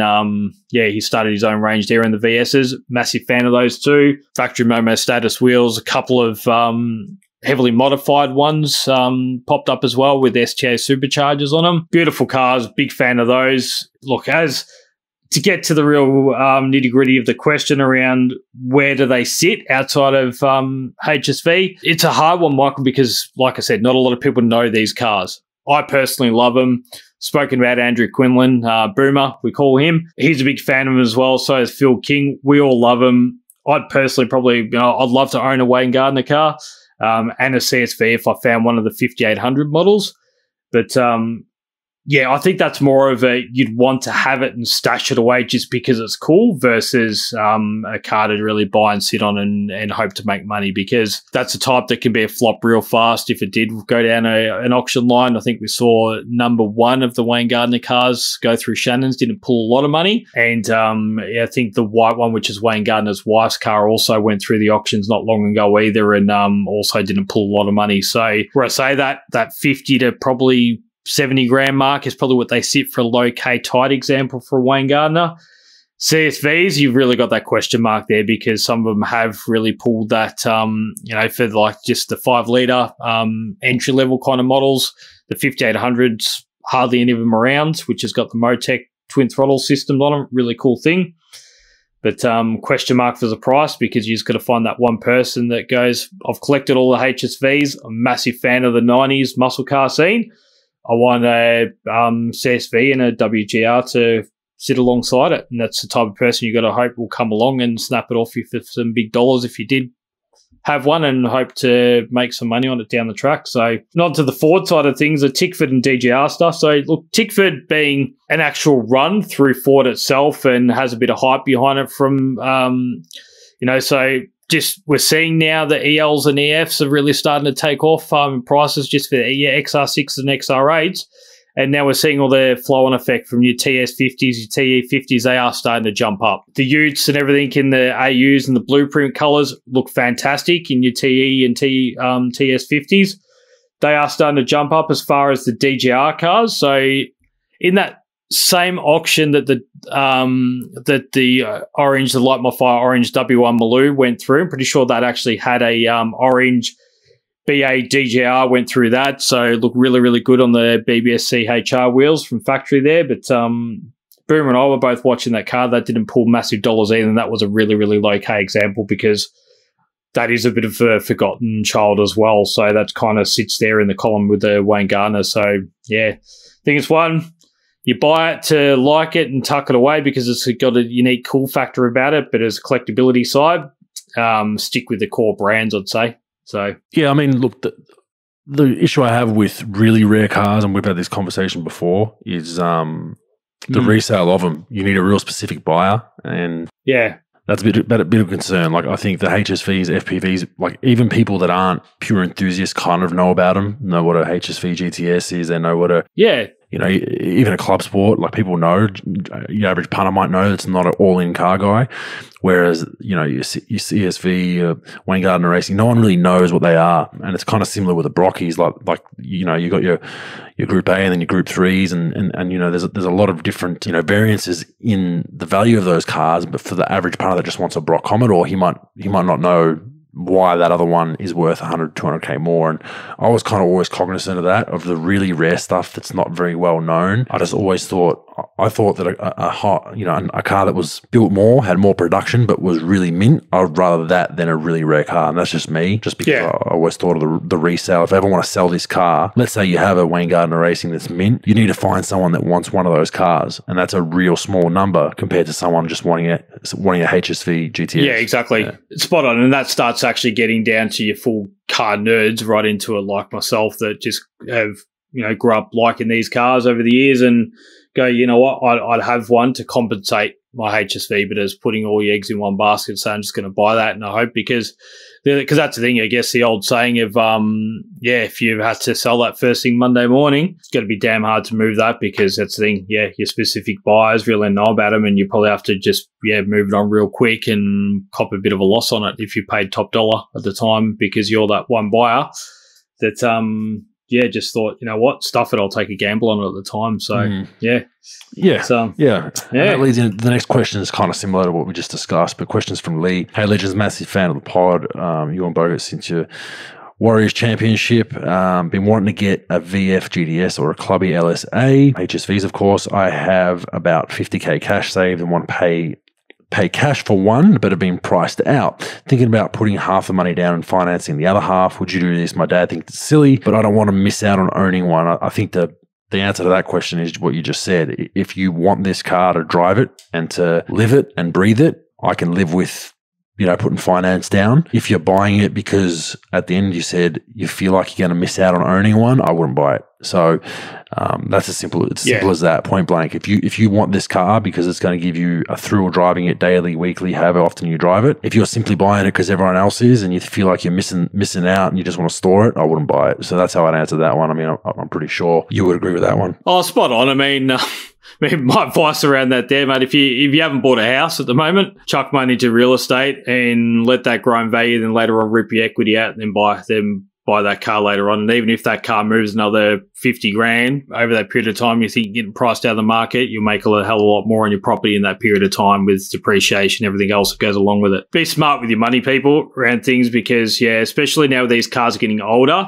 range there in the VSs. Massive fan of those too. Factory Momo status wheels, a couple of heavily modified ones popped up as well with STA superchargers on them. Beautiful cars, big fan of those. Look, to get to the real nitty-gritty of the question around where do they sit outside of HSV, it's a hard one, Michael, because, like I said, not a lot of people know these cars. I personally love them. Spoken about Andrew Quinlan, Boomer, we call him. He's a big fan of them as well, so is Phil King. We all love them. I'd personally I'd love to own a Wayne Gardner car and a CSV if I found one of the 5800 models. But yeah, I think that's more of you'd want to have it and stash it away just because it's cool versus a car to really buy and sit on and hope to make money, because that's a type that can be a flop real fast if it did go down an auction line. I think we saw number one of the Wayne Gardner cars go through Shannon's, didn't pull a lot of money. And I think the white one, which is Wayne Gardner's wife's car, also went through the auctions not long ago either, and also didn't pull a lot of money. So where I say that 50 to probably 70 grand mark is probably what they sit for a low K tight example for Wayne Gardner. CSVs, you've really got that question mark there, because some of them have really pulled that, for like just the 5 litre entry level kind of models. The 5800s, hardly any of them around, which has got the Motec twin throttle systems on them. Really cool thing. But question mark for the price, because you just got to find that one person that goes, I've collected all the HSVs. I'm a massive fan of the 90s muscle car scene. I want a CSV and a WGR to sit alongside it. And that's the type of person you got to hope will come along and snap it off you for some big dollars if you did have one, and hope to make some money on it down the track. So not to the Ford side of things, the Tickford and DGR stuff. So look, Tickford being an actual run through Ford itself and has a bit of hype behind it from, so just we're seeing now the ELs and EFs are really starting to take off prices just for the XR6s and XR8s. And now we're seeing all the flow-on effect from your TS50s, your TE50s. They are starting to jump up. The Utes and everything in the AUs and the blueprint colours look fantastic in your TE and TS50s. They are starting to jump up as far as the DGR cars. So in that same auction that the orange, the Light My Fire orange W1 Maloo went through, I'm pretty sure that actually had a orange BA DGR went through that. So look really, really good on the BBSC HR wheels from factory there. But Boomer and I were both watching that car. That didn't pull massive dollars either. And that was a really, really low K example, because that is a bit of a forgotten child as well. So that kind of sits there in the column with the Wayne Gardner. So yeah, I think it's one. You buy it to like it and tuck it away because it's got a unique cool factor about it. But as a collectability side, stick with the core brands, I'd say. So yeah, I mean, look, the issue I have with really rare cars, and we've had this conversation before, is the resale of them. You need a real specific buyer, and yeah, that's a bit of concern. Like, I think the HSVs, FPVs, like even people that aren't pure enthusiasts kind of know about them, know what a HSV GTS is, they know what a even a club sport, like people know, your average punter might know it's not an all-in car guy. Whereas, your CSV, Wayne Gardner Racing, no one really knows what they are. And it's kind of similar with the Brockies. You got your Group A and then your Group 3s and there's a lot of different, variances in the value of those cars. But for the average punter that just wants a Brock Commodore, he might not know why that other one is worth 100, 200K more. And I was kind of always cognizant of that, of the really rare stuff that's not very well known. I just always thought that a car that was built more, had more production, but was really mint, I'd rather that than a really rare car. And that's just me, just because I always thought of the resale. If I ever want to sell this car, let's say you have a Wayne Gardner Racing that's mint, you need to find someone that wants one of those cars. And that's a real small number compared to someone just wanting a HSV GTS. Yeah, exactly. Yeah. Spot on. And that starts actually getting down to your full car nerds, right into it, like myself, that just have, grew up liking these cars over the years and go, you know what, I'd have one to compensate my HSV, but as putting all your eggs in one basket, so I'm just going to buy that. And I hope, because that's the thing, I guess, the old saying of, if you have to sell that first thing Monday morning, it's going to be damn hard to move that, because that's the thing, your specific buyers really know about them, and you probably have to just, move it on real quick and cop a bit of a loss on it if you paid top dollar at the time, because you're that one buyer that, just thought, you know what, stuff it, I'll take a gamble on it at the time. So, That leads into the next question is kind of similar to what we just discussed, but questions from Lee. Hey, Legends, massive fan of the pod. You and Bogut since your Warriors Championship. Been wanting to get a VF GDS or a Clubby LSA. HSVs, of course. I have about 50K cash saved and want to pay cash for one, but have been priced out. Thinking about putting half the money down and financing the other half. Would you do this? My dad thinks it's silly, but I don't want to miss out on owning one. I think the answer to that question is what you just said. If you want this car to drive it and to live it and breathe it, I can live with putting finance down. If you're buying it because at the end you said you feel like you're going to miss out on owning one, I wouldn't buy it. So that's as simple as that, point blank. If you want this car because it's going to give you a thrill driving it daily, weekly, however often you drive it, if you're simply buying it because everyone else is and you feel like you're missing out and you just want to store it, I wouldn't buy it. So that's how I'd answer that one. I mean, I'm pretty sure you would agree with that one. Oh, spot on. I mean, my advice around that there, mate, if you haven't bought a house at the moment, chuck money into real estate and let that grow in value, then later on rip your equity out and then buy that car later on. And even if that car moves another 50 grand over that period of time, you think you're getting priced out of the market, you'll make a hell of a lot more on your property in that period of time with depreciation, everything else that goes along with it. Be smart with your money, people, around things because, especially now with these cars getting older,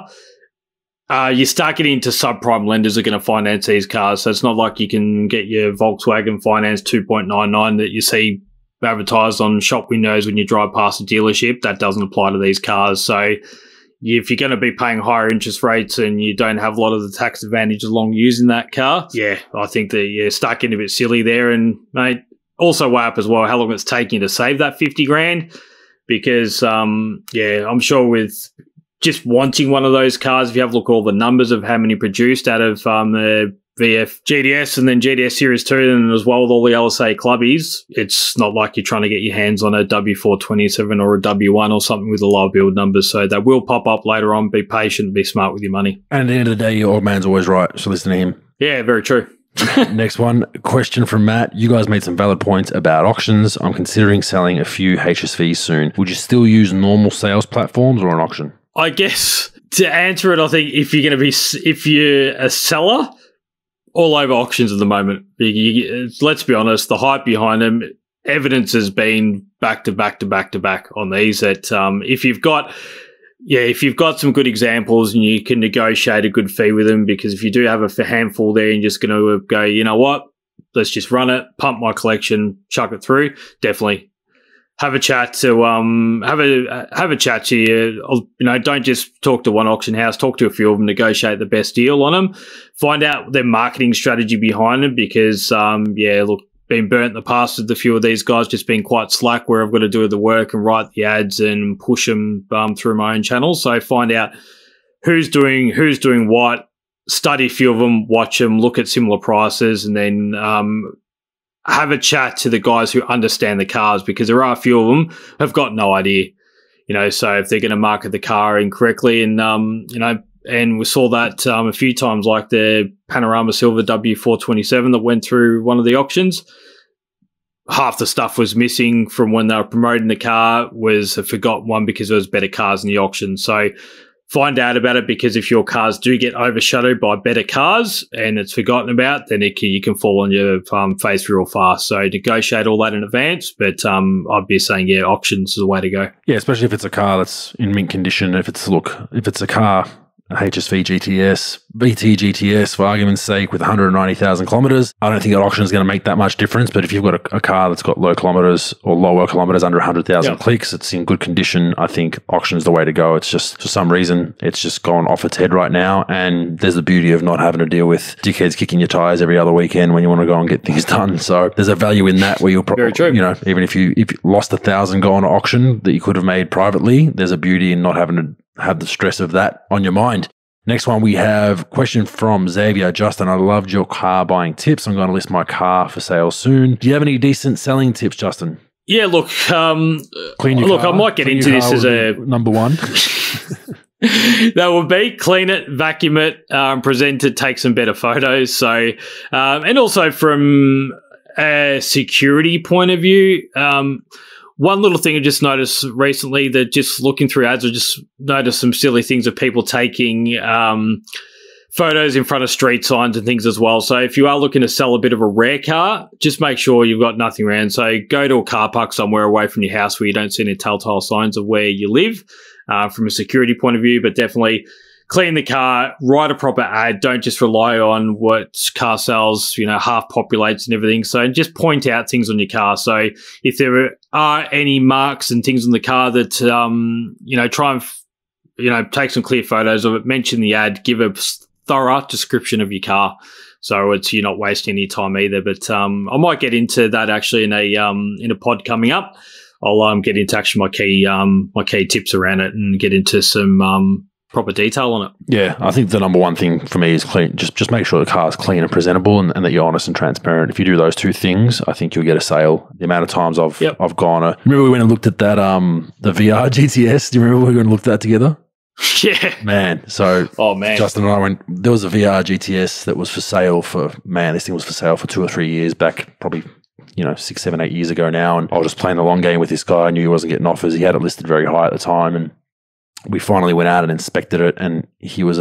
you start getting into subprime lenders that are going to finance these cars. So it's not like you can get your Volkswagen finance 2.99 that you see advertised on shop windows when you drive past a dealership. That doesn't apply to these cars. So if you're going to be paying higher interest rates and you don't have a lot of the tax advantage along using that car, I think that you start getting a bit silly there. And mate, also weigh up as well how long it's taking you to save that 50 grand because, I'm sure with just wanting one of those cars, if you have a look at all the numbers of how many produced out of the VF GTS and then GTS Series 2 and as well with all the LSA clubbies, it's not like you're trying to get your hands on a W427 or a W1 or something with a lower build numbers. So that will pop up later on. Be patient, be smart with your money. And at the end of the day, your old man's always right. So listen to him. Yeah, very true. Next one, question from Matt. You guys made some valid points about auctions. I'm considering selling a few HSVs soon. Would you still use normal sales platforms or an auction? I guess to answer it, I think if you're a seller, all over auctions at the moment. Let's be honest, the hype behind them, evidence has been back to back to back to back on these. That if you've got some good examples and you can negotiate a good fee with them, because if you do have a handful there and you're just going to go, you know what, let's just run it, pump my collection, chuck it through. Definitely have a chat to have a chat to you. Don't just talk to one auction house. Talk to a few of them. Negotiate the best deal on them. Find out their marketing strategy behind them because been burnt in the past with a few of these guys just being quite slack where I've got to do the work and write the ads and push them through my own channels. So find out who's doing what. Study a few of them. Watch them. Look at similar prices, and then have a chat to the guys who understand the cars because there are a few of them have got no idea, so if they're going to market the car incorrectly and, and we saw that a few times, like the Panorama Silver W427 that went through one of the auctions. Half the stuff was missing from when they were promoting the car was a forgotten one because there was better cars in the auction. So find out about it because if your cars do get overshadowed by better cars and it's forgotten about, then you can fall on your face real fast. So negotiate all that in advance. But I'd be saying, auctions is the way to go. Yeah, especially if it's a car that's in mint condition. If it's a car, a HSV GTS, BT GTS, for argument's sake, with 190,000 kilometers, I don't think an auction is going to make that much difference. But if you've got a car that's got low kilometers or lower kilometers under 100,000 clicks, it's in good condition, I think auction is the way to go. It's just, for some reason, it's just gone off its head right now. And there's the beauty of not having to deal with dickheads kicking your tires every other weekend when you want to go and get things done. So there's a value in that where you'll probably, even if you lost 1,000 going to auction that you could have made privately, there's a beauty in not having to have the stress of that on your mind. Next one, we have a question from Xavier. Justin, I loved your car buying tips. I'm going to list my car for sale soon. Do you have any decent selling tips, Justin? Yeah, look, clean your car. I might get into this as a number one. That would be clean it, vacuum it, present it, take some better photos. So, and also from a security point of view, one little thing I just noticed recently that just looking through ads, I just noticed some silly things of people taking photos in front of street signs and things as well. So if you are looking to sell a bit of a rare car, just make sure you've got nothing around. So go to a car park somewhere away from your house where you don't see any telltale signs of where you live from a security point of view, but definitely clean the car, write a proper ad. Don't just rely on what car sales, half populates and everything. So just point out things on your car. So if there are any marks and things on the car that, try and, take some clear photos of it, mention the ad, give a thorough description of your car. So you're not wasting any time either. But I might get into that actually in a pod coming up I'll get into actually my key tips around it and get into some proper detail on it. Yeah, I think the number one thing for me is clean. Just make sure the car is clean and presentable, and that you're honest and transparent. If you do those two things, I think you'll get a sale. The amount of times I've gone. Remember we went and looked at that the VR GTS. Do you remember we went and looked at that together? Yeah, man. So, man, Justin and I went. There was a VR GTS that was for sale this thing was for sale for 2 or 3 years back, probably 6, 7, 8 years ago now. And I was just playing the long game with this guy. I knew he wasn't getting offers. He had it listed very high at the time, and we finally went out and inspected it, and he was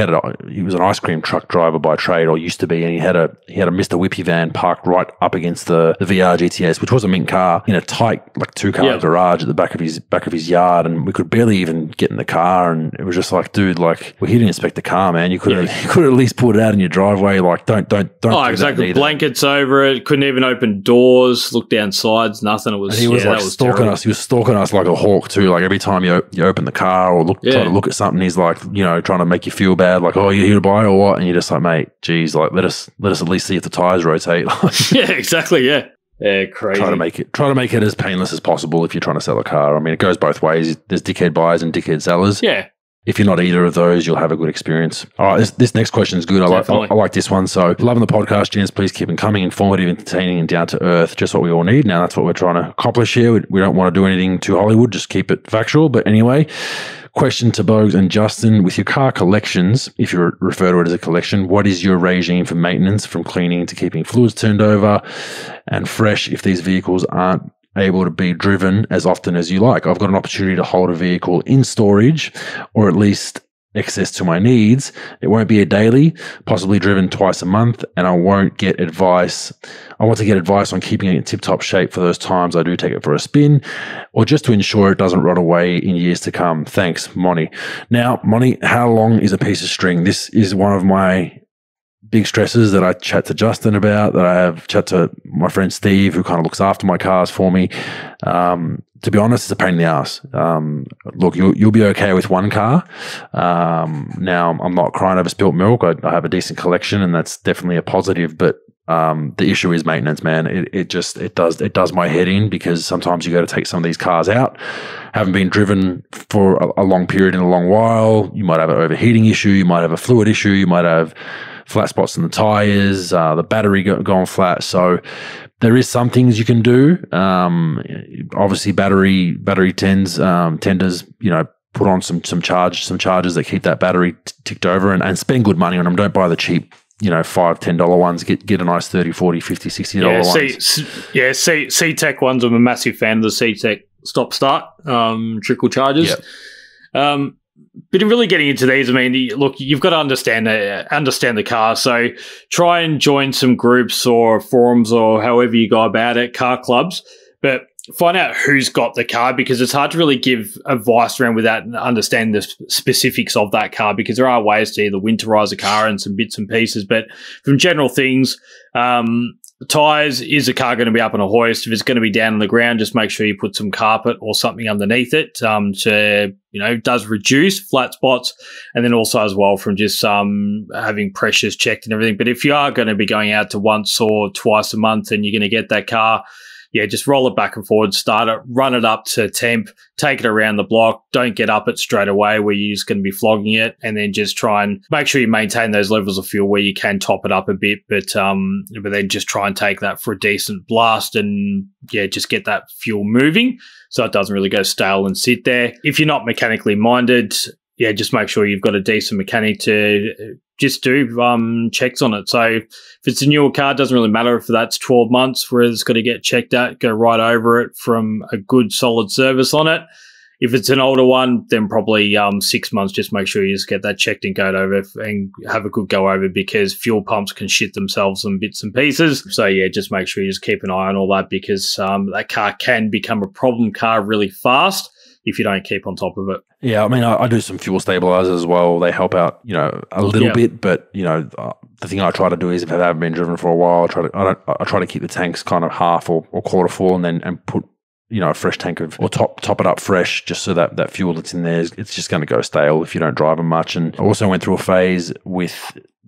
an ice cream truck driver by trade, or used to be, and he had a Mr. Whippy van parked right up against the VR GTS, which was a mint car, in a tight, like 2-car garage at the back of his yard, and we could barely even get in the car, and it was just like, dude, like, we're here to inspect the car, man. You could at least put it out in your driveway, like don't do exactly. Blankets over it, couldn't even open doors, look down sides, nothing. It was, and he was like stalking terrible. us. He was stalking us like a hawk too. Like every time you open the car or try to look at something, he's like, trying to make you feel bad, like, oh, you're here to buy or what? And you're just like, mate, geez, like, let us at least see if the tires rotate. Yeah, exactly. Yeah, crazy. Try to make it as painless as possible if you're trying to sell a car. I mean, it goes both ways. There's dickhead buyers and dickhead sellers. Yeah. If you're not either of those, you'll have a good experience. All right, this next question is good. I like this one. So, loving the podcast, gents. Please keep them coming, informative, entertaining, and down to earth. Just what we all need. Now, that's what we're trying to accomplish here. We don't want to do anything too Hollywood. Just keep it factual. But anyway, question to Bogues and Justin: with your car collections, if you refer to it as a collection, what is your regime for maintenance, from cleaning to keeping fluids turned over and fresh, if these vehicles aren't able to be driven as often as you like? I've got an opportunity to hold a vehicle in storage, or at least access to my needs. It won't be a daily, possibly driven twice a month, and I want to get advice on keeping it in tip-top shape for those times I do take it for a spin, or just to ensure it doesn't rot away in years to come. Thanks, Monty. Now, Monty, how long is a piece of string? This is one of my big stresses that I chat to Justin about, that I have chat to my friend Steve, who kind of looks after my cars for me. To be honest, it's a pain in the ass. Look, you'll be okay with one car. Now, I'm not crying over spilt milk. I have a decent collection, and that's definitely a positive. But the issue is maintenance, man. It does my head in, because sometimes you got to take some of these cars out. Haven't been driven for a long period in a long while. You might have an overheating issue. You might have a fluid issue. You might have flat spots in the tires, the battery going flat. So there is some things you can do. Obviously, battery tenders, put on some charges that keep that battery ticked over, and spend good money on them. Don't buy the cheap, $5, $10 ones. Get a nice $30, $40, $50, $60 ones. C-Tech ones. I'm a massive fan of the C-Tech stop-start trickle charges. Yep. But in really getting into these, I mean, look, you've got to understand the car. So try and join some groups or forums or however you go about it, car clubs, but find out who's got the car, because it's hard to really give advice around without understanding the specifics of that car, because there are ways to either winterize a car and some bits and pieces. But from general things, tires, is the car going to be up on a hoist? If it's going to be down on the ground, just make sure you put some carpet or something underneath it does reduce flat spots, and then also as well from just having pressures checked and everything. But if you are going to be going out to once or twice a month and you're going to get that car, just roll it back and forward, start it, run it up to temp, take it around the block. Don't get up it straight away where you're just going to be flogging it, and then just try and make sure you maintain those levels of fuel where you can top it up a bit, but then just try and take that for a decent blast, and just get that fuel moving so it doesn't really go stale and sit there. If you're not mechanically minded, just make sure you've got a decent mechanic to just do checks on it. So if it's a newer car, it doesn't really matter if that's 12 months where it's got to get checked out, go right over it from a good solid service on it. If it's an older one, then probably 6 months. Just make sure you just get that checked and go over and have a good go over, because fuel pumps can shit themselves in bits and pieces. So just make sure you just keep an eye on all that, because that car can become a problem car really fast if you don't keep on top of it. Yeah, I mean, I do some fuel stabilizers as well. They help out, a little bit, but the thing I try to do is, if I haven't been driven for a while, I try to keep the tanks kind of half or quarter full, and put a fresh tank of, or top it up fresh, just so that fuel that's in there, it's just going to go stale if you don't drive them much. And I also went through a phase with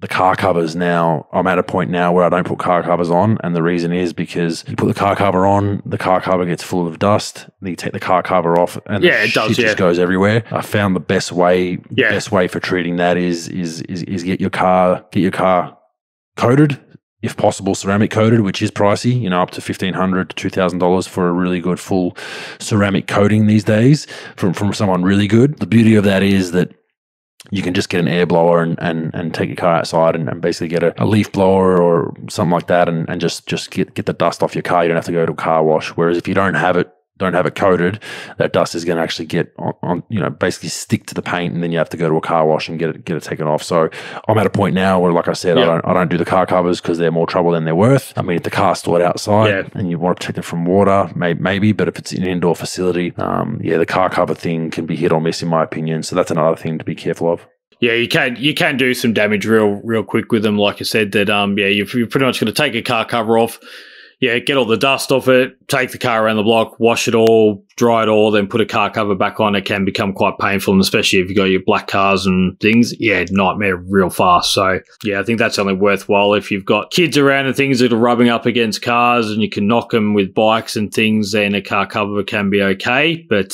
the car covers now, I'm at a point now where I don't put car covers on. And the reason is because you put the car cover on, the car cover gets full of dust. Then you take the car cover off and the shit just goes everywhere. I found the best way for treating that is get your car coated, if possible, ceramic coated, which is pricey, up to $1,500 to $2,000 for a really good full ceramic coating these days from someone really good. The beauty of that is that you can just get an air blower and take your car outside and basically get a leaf blower or something like that and just get the dust off your car. You don't have to go to a car wash. Whereas if you don't have it coated, that dust is going to actually get on basically stick to the paint, and then you have to go to a car wash and get it taken off. So I'm at a point now where, like I said, I don't do the car covers because they're more trouble than they're worth. I mean, if the car's stored outside and you want to protect it from water, maybe, but if it's in an indoor facility, the car cover thing can be hit or miss in my opinion. So that's another thing to be careful of. Yeah, you can do some damage real quick with them. Like I said, that you're pretty much going to take a car cover off. Yeah, get all the dust off it, take the car around the block, wash it all, dry it all, then put a car cover back on. It can become quite painful, and especially if you've got your black cars and things, nightmare real fast. So, I think that's only worthwhile if you've got kids around and things that are rubbing up against cars and you can knock them with bikes and things, then a car cover can be okay. But,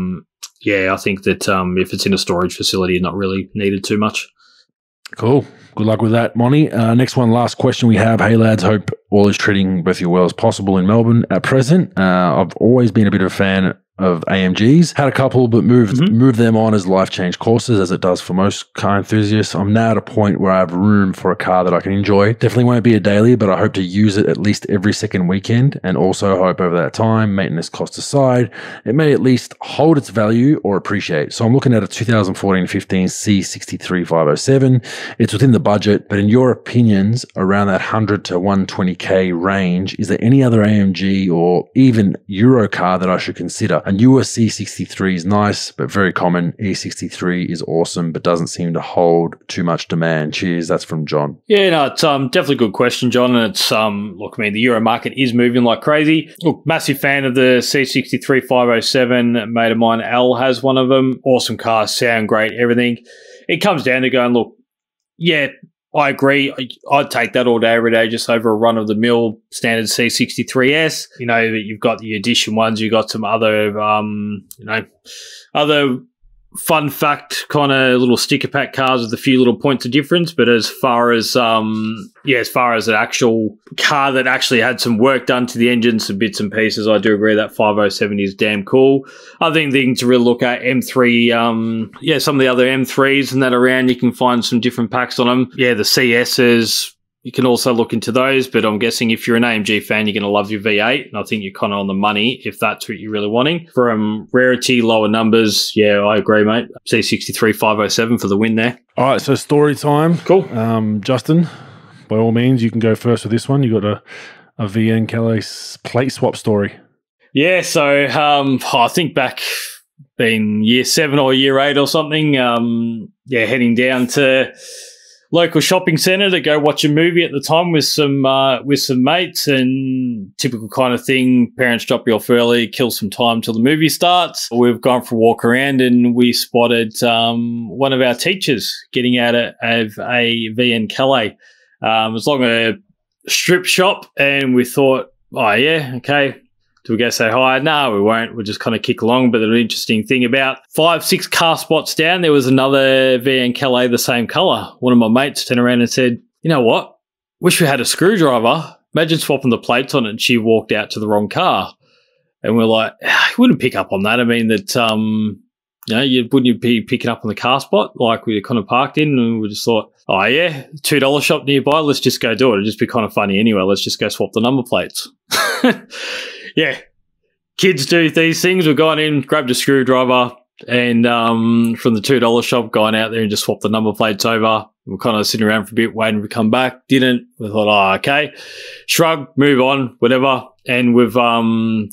I think that if it's in a storage facility, not really needed too much. Cool. Good luck with that, Monty. Next one, last question we have. Hey, lads, hope all is treating both you well as possible in Melbourne at present. I've always been a bit of a fan of AMGs. Had a couple, but moved them on as life change courses, as it does for most car enthusiasts. I'm now at a point where I have room for a car that I can enjoy. Definitely won't be a daily, but I hope to use it at least every second weekend, and also hope over that time, maintenance costs aside, it may at least hold its value or appreciate. So I'm looking at a 2014-15 C63 507. It's within the budget, but in your opinions, around that 100 to 120k range, is there any other AMG or even Euro car that I should consider? A newer C63 is nice, but very common. E63 is awesome, but doesn't seem to hold too much demand. Cheers. That's from John. Yeah, no, it's definitely a good question, John. And it's look, I mean, the Euro market is moving like crazy. Look, massive fan of the C63 507. A mate of mine, Al, has one of them. Awesome car, sound great, everything. It comes down to going, look, I agree. I'd take that all day, every day, just over a run-of-the-mill standard C63S. You've got the edition ones. You've got some other, other fun fact kind of little sticker pack cars with a few little points of difference. But as far as an actual car that actually had some work done to the engine, some bits and pieces, I do agree that 507 is damn cool. I think the thing to really look at M3, some of the other M3s and that around, you can find some different packs on them. Yeah, the CSs, you can also look into those, but I'm guessing if you're an AMG fan, you're going to love your V8, and I think you're kind of on the money if that's what you're really wanting. From rarity, lower numbers, I agree, mate. C63 507 for the win there. All right, so story time. Cool. Justin, by all means, you can go first with this one. You got a VN Calais plate swap story. Yeah, so I think back in year 7 or year 8 or something, heading down to local shopping centre to go watch a movie at the time with some mates, and typical kind of thing. Parents drop you off early, kill some time till the movie starts. We've gone for a walk around and we spotted one of our teachers getting out of a VN Calais. It was along a strip shop, and we thought, oh yeah, okay. Do we go say hi? No, we won't. We'll just kind of kick along. But the interesting thing, about 5-6 car spots down, there was another VN Calais the same colour. One of my mates turned around and said, you know what? Wish we had a screwdriver. Imagine swapping the plates on it, and she walked out to the wrong car. And we're like, you wouldn't pick up on that. I mean, that, wouldn't you be picking up on the car spot like we kind of parked in? And we just thought, oh yeah, $2 shop nearby. Let's just go do it. It'd just be kind of funny anyway. Let's just go swap the number plates. Yeah, kids do these things. We've gone in, grabbed a screwdriver, and from the $2 shop, gone out there and just swapped the number plates over. We're kind of sitting around for a bit, waiting to come back. Didn't. We thought, oh, okay. Shrug, move on, whatever. And we've gone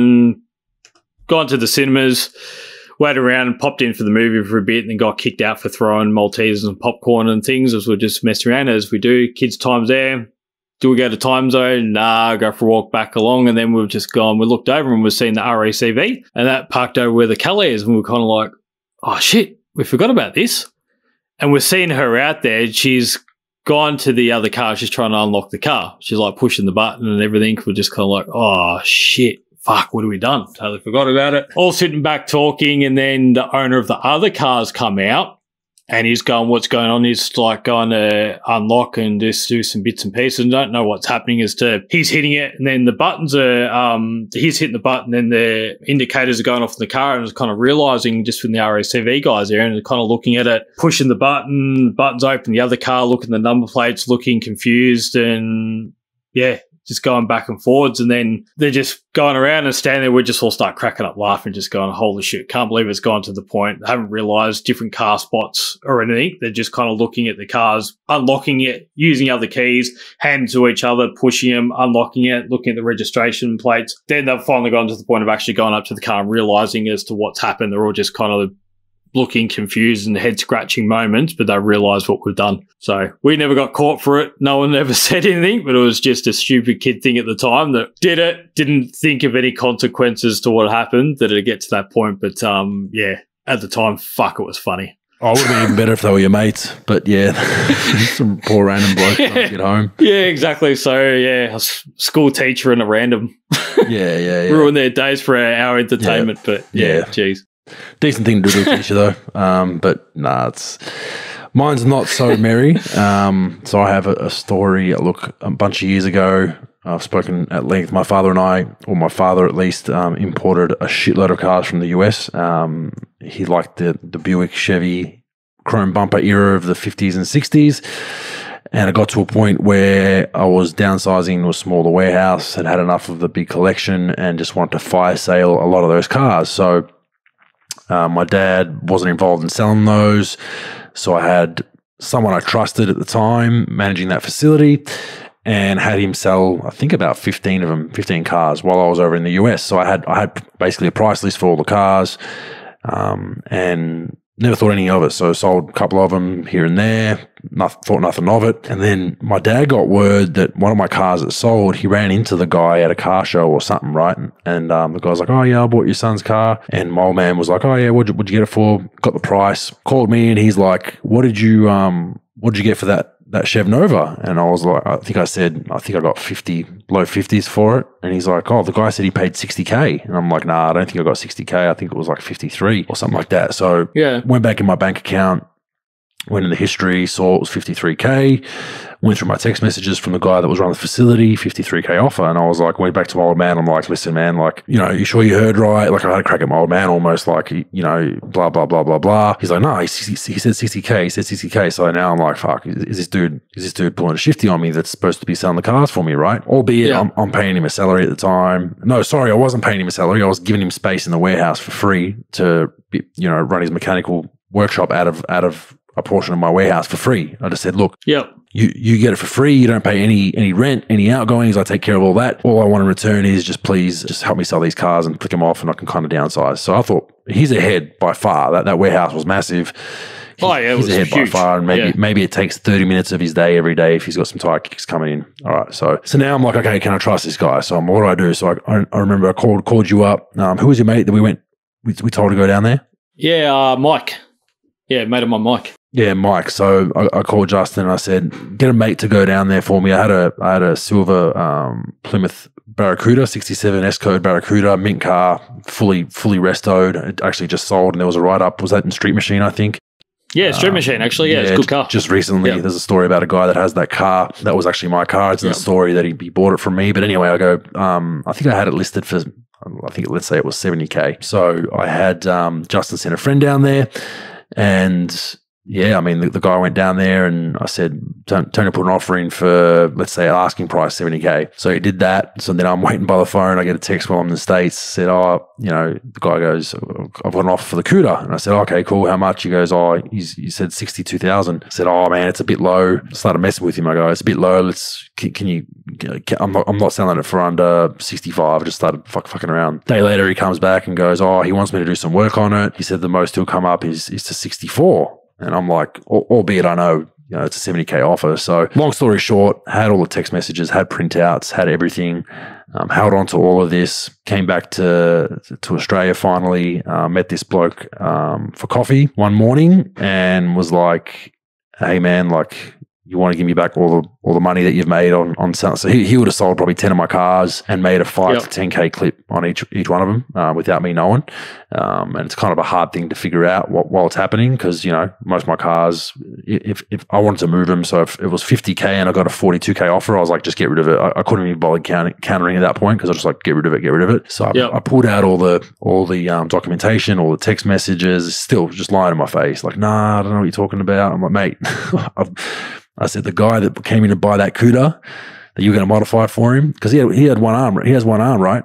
to the cinemas, waited around and popped in for the movie for a bit, and then got kicked out for throwing Maltesers and popcorn and things as we're just messing around as we do. Kids' time's there. Do we go to time zone? Nah, go for a walk back along. And then we've just gone, we looked over and we've seen the RACV, and that parked over where the Calais is. And we were kind of like, oh shit, we forgot about this. And we're seeing her out there. She's gone to the other car. She's trying to unlock the car. She's like pushing the button and everything. We're just kind of like, oh, shit. Fuck, what have we done? Totally forgot about it. All sitting back talking, and then the owner of the other cars come out, and he's going, what's going on? He's like going to unlock and just do some bits and pieces. Don't know what's happening as to he's hitting it, and then the buttons are, he's hitting the button, and the indicators are going off in the car, and it's kind of realising just from the RACV guys there, and they're kind of looking at it, pushing the buttons open, the other car, looking at the number plates, looking confused, and yeah, just going back and forwards, and then they're just going around and standing there. We just all start cracking up laughing, just going, holy shit, can't believe it's gone to the point. They haven't realised different car spots or anything. They're just kind of looking at the cars, unlocking it, using other keys, handing to each other, pushing them, unlocking it, looking at the registration plates. Then they've finally gone to the point of actually going up to the car and realising as to what's happened. They're all just kind of looking confused and head-scratching moments, but they realised what we've done. So we never got caught for it. No one ever said anything, but it was just a stupid kid thing at the time that did it, didn't think of any consequences to what happened, that it'd get to that point. But yeah, at the time, fuck, it was funny. Oh, it would have been even better if they were your mates, but yeah, some poor random bloke trying to get home. Yeah, exactly. So yeah, a school teacher and a random yeah. ruin their days for our entertainment, but yeah, geez. Decent thing to do to a teacher though, but nah, mine's not so merry. So I have a story. Look, a bunch of years ago, I've spoken at length. My father and I, or my father at least, imported a shitload of cars from the US. He liked the Buick, Chevy, chrome bumper era of the 50s and 60s. And it got to a point where I was downsizing to a smaller warehouse, had enough of the big collection, and just wanted to fire sale a lot of those cars. So my dad wasn't involved in selling those, so I had someone I trusted at the time managing that facility, and had him sell, I think, about 15 of them, 15 cars while I was over in the US. So I had basically a price list for all the cars, and never thought anything of it. So sold a couple of them here and there, thought nothing of it. And then my dad got word that one of my cars that sold, he ran into the guy at a car show or something, right? And the guy's like, oh yeah, I bought your son's car. And my old man was like, oh yeah, what'd you get it for? Got the price. Called me and he's like, what'd you get for that Chev Nova? And I was like, I think I got 50, low 50s for it. And he's like, oh, the guy said he paid 60K. And I'm like, nah, I don't think I got 60K. I think it was like 53 or something like that. So went back in my bank account, went in the history, saw it was 53K, went through my text messages from the guy that was running the facility, 53K offer. And I was like, went back to my old man. I'm like, listen, man, like, you sure you heard right? Like, I had a crack at my old man almost, like, blah, blah, blah, blah, blah. He's like, no, he said 60K. He said 60K. So now I'm like, fuck, is this dude pulling a shifty on me that's supposed to be selling the cars for me, right? Albeit I'm paying him a salary at the time. No, sorry, I wasn't paying him a salary. I was giving him space in the warehouse for free to, run his mechanical workshop out of a portion of my warehouse for free. I just said, look, you get it for free. You don't pay any rent, any outgoings. I take care of all that. All I want in return is please help me sell these cars and flick them off, and I can kind of downsize. So I thought he's ahead by far. That warehouse was massive. He's ahead huge. By far, and maybe it takes 30 minutes of his day every day if he's got some tire kicks coming in. All right, so now I'm like, okay, can I trust this guy? So what do I do? So I remember I called you up. Who was your mate that we told to go down there? Yeah, Mike. Yeah, mate of my Mike. Yeah, Mike. So I called Justin and I said, get a mate to go down there for me. I had a silver Plymouth Barracuda, 67 S-Code Barracuda, mint car, fully restoed. It actually just sold and there was a write-up. Was that in Street Machine, I think? Yeah, Street Machine, actually. Yeah, it's a good car. Just recently, there's a story about a guy that has that car. That was actually my car. It's in the story that he bought it from me. But anyway, I go, I think I had it listed for, let's say it was 70K. So I had Justin sent a friend down there. And yeah, I mean, the guy went down there and I said, Tony put an offer in for, let's say, an asking price, 70K. So he did that. So then I'm waiting by the phone. I get a text while I'm in the States. Said, the guy goes, I've got an offer for the CUDA. And I said, okay, cool. How much? He goes, he said 62,000. I said, oh man, it's a bit low. I started messing with him. I go, it's a bit low. I'm not selling it for under 65. I just started fucking around. Day later, he comes back and goes, he wants me to do some work on it. He said the most he'll come up is to 64. And I'm like, albeit I know, it's a 70K offer. So long story short, had all the text messages, had printouts, had everything, held on to all of this, came back to Australia finally, met this bloke for coffee one morning and was like, hey man, like, you want to give me back all the money that you've made on selling. So he would have sold probably 10 of my cars and made a 5 to 10K clip on each one of them without me knowing. And it's kind of a hard thing to figure out while it's happening, because, most of my cars, if I wanted to move them, so if it was 50K and I got a 42K offer, I was like, just get rid of it. I couldn't even bother countering at that point, because I was just like, get rid of it. So I pulled out all the documentation, all the text messages, still just lying in my face. Like, nah, I don't know what you're talking about. I'm like, mate, I said, the guy that came in to buy that Cuda that you were going to modify for him, because he had one arm. He has one arm, right?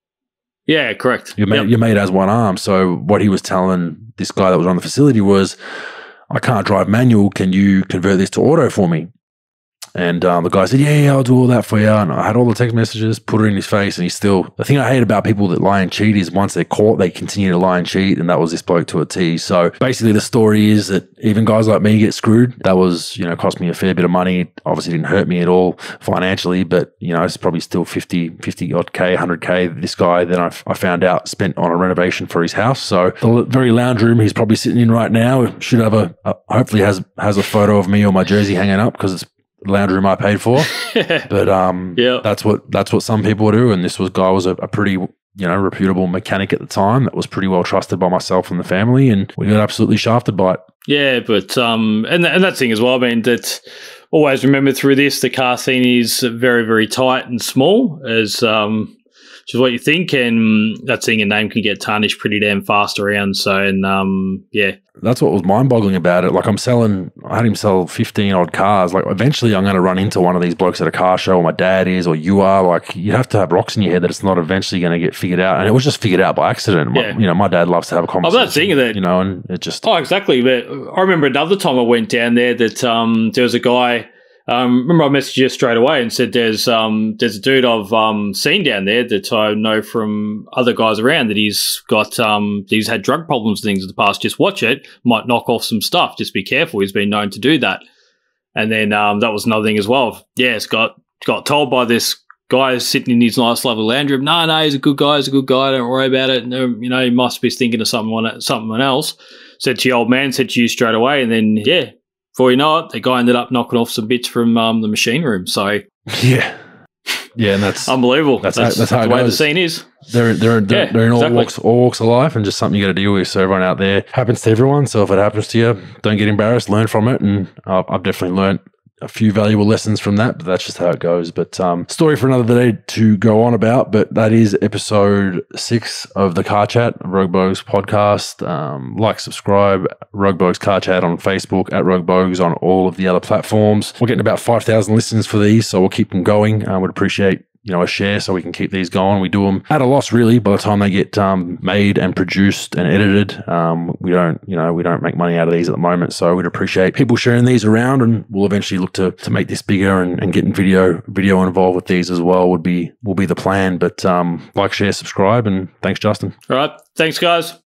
Yeah, correct. Your mate has one arm. So what he was telling this guy that was on the facility was, I can't drive manual. Can you convert this to auto for me? And the guy said, yeah, I'll do all that for you. And I had all the text messages, put it in his face, and the thing I hate about people that lie and cheat is once they're caught, they continue to lie and cheat. And that was this bloke to a T. So basically the story is that even guys like me get screwed. That was, cost me a fair bit of money. Obviously didn't hurt me at all financially, but, it's probably still 50 odd K, 100K. This guy then I found out spent on a renovation for his house. So the very lounge room he's probably sitting in right now should have hopefully has a photo of me or my jersey hanging up, because it's lounge room I paid for. But that's what some people do. And this guy was a pretty reputable mechanic at the time that was pretty well trusted by myself and the family, and we got absolutely shafted by it. Yeah, but and that thing as well, I mean, that's always remember through this, the car scene is very, very tight and small, as which is what you think, and that thing, a name can get tarnished pretty damn fast around. So, and that's what was mind-boggling about it. Like I had him sell 15 odd cars. Like eventually I'm going to run into one of these blokes at a car show, or my dad is, or you are. Like you have to have rocks in your head that it's not eventually going to get figured out. And it was just figured out by accident. Yeah. My dad loves to have a conversation. I'm not saying that. And it just... Oh, exactly. But I remember another time I went down there that there was a guy... remember I messaged you straight away and said there's a dude I've seen down there that I know from other guys around that he's had drug problems and things in the past. Just watch it. Might knock off some stuff. Just be careful. He's been known to do that. And then that was another thing as well. Yes, got told by this guy sitting in his nice lovely lounge room, no, he's a good guy. Don't worry about it. No, he must be thinking of something else. Said to your old man, said to you straight away. And then, before you know it, the guy ended up knocking off some bits from the machine room. So yeah, and that's unbelievable. That's how the way the scene is. They're in all walks of life, and just something you got to deal with. So everyone out there, happens to everyone. So if it happens to you, don't get embarrassed. Learn from it, and I've definitely learned a few valuable lessons from that, but that's just how it goes. But story for another day to go on about, but that is episode 6 of the Car Chat, Rogue Bogues podcast. Like, subscribe, Rogue Bogues Car Chat on Facebook, at Rogue Bogues on all of the other platforms. We're getting about 5,000 listeners for these, so we'll keep them going. I would appreciate a share so we can keep these going. We do them at a loss, really. By the time they get made and produced and edited, we don't make money out of these at the moment. So we'd appreciate people sharing these around, and we'll eventually look to make this bigger and getting video involved with these as well will be the plan. But like, share, subscribe, and thanks, Justin. All right, thanks, guys.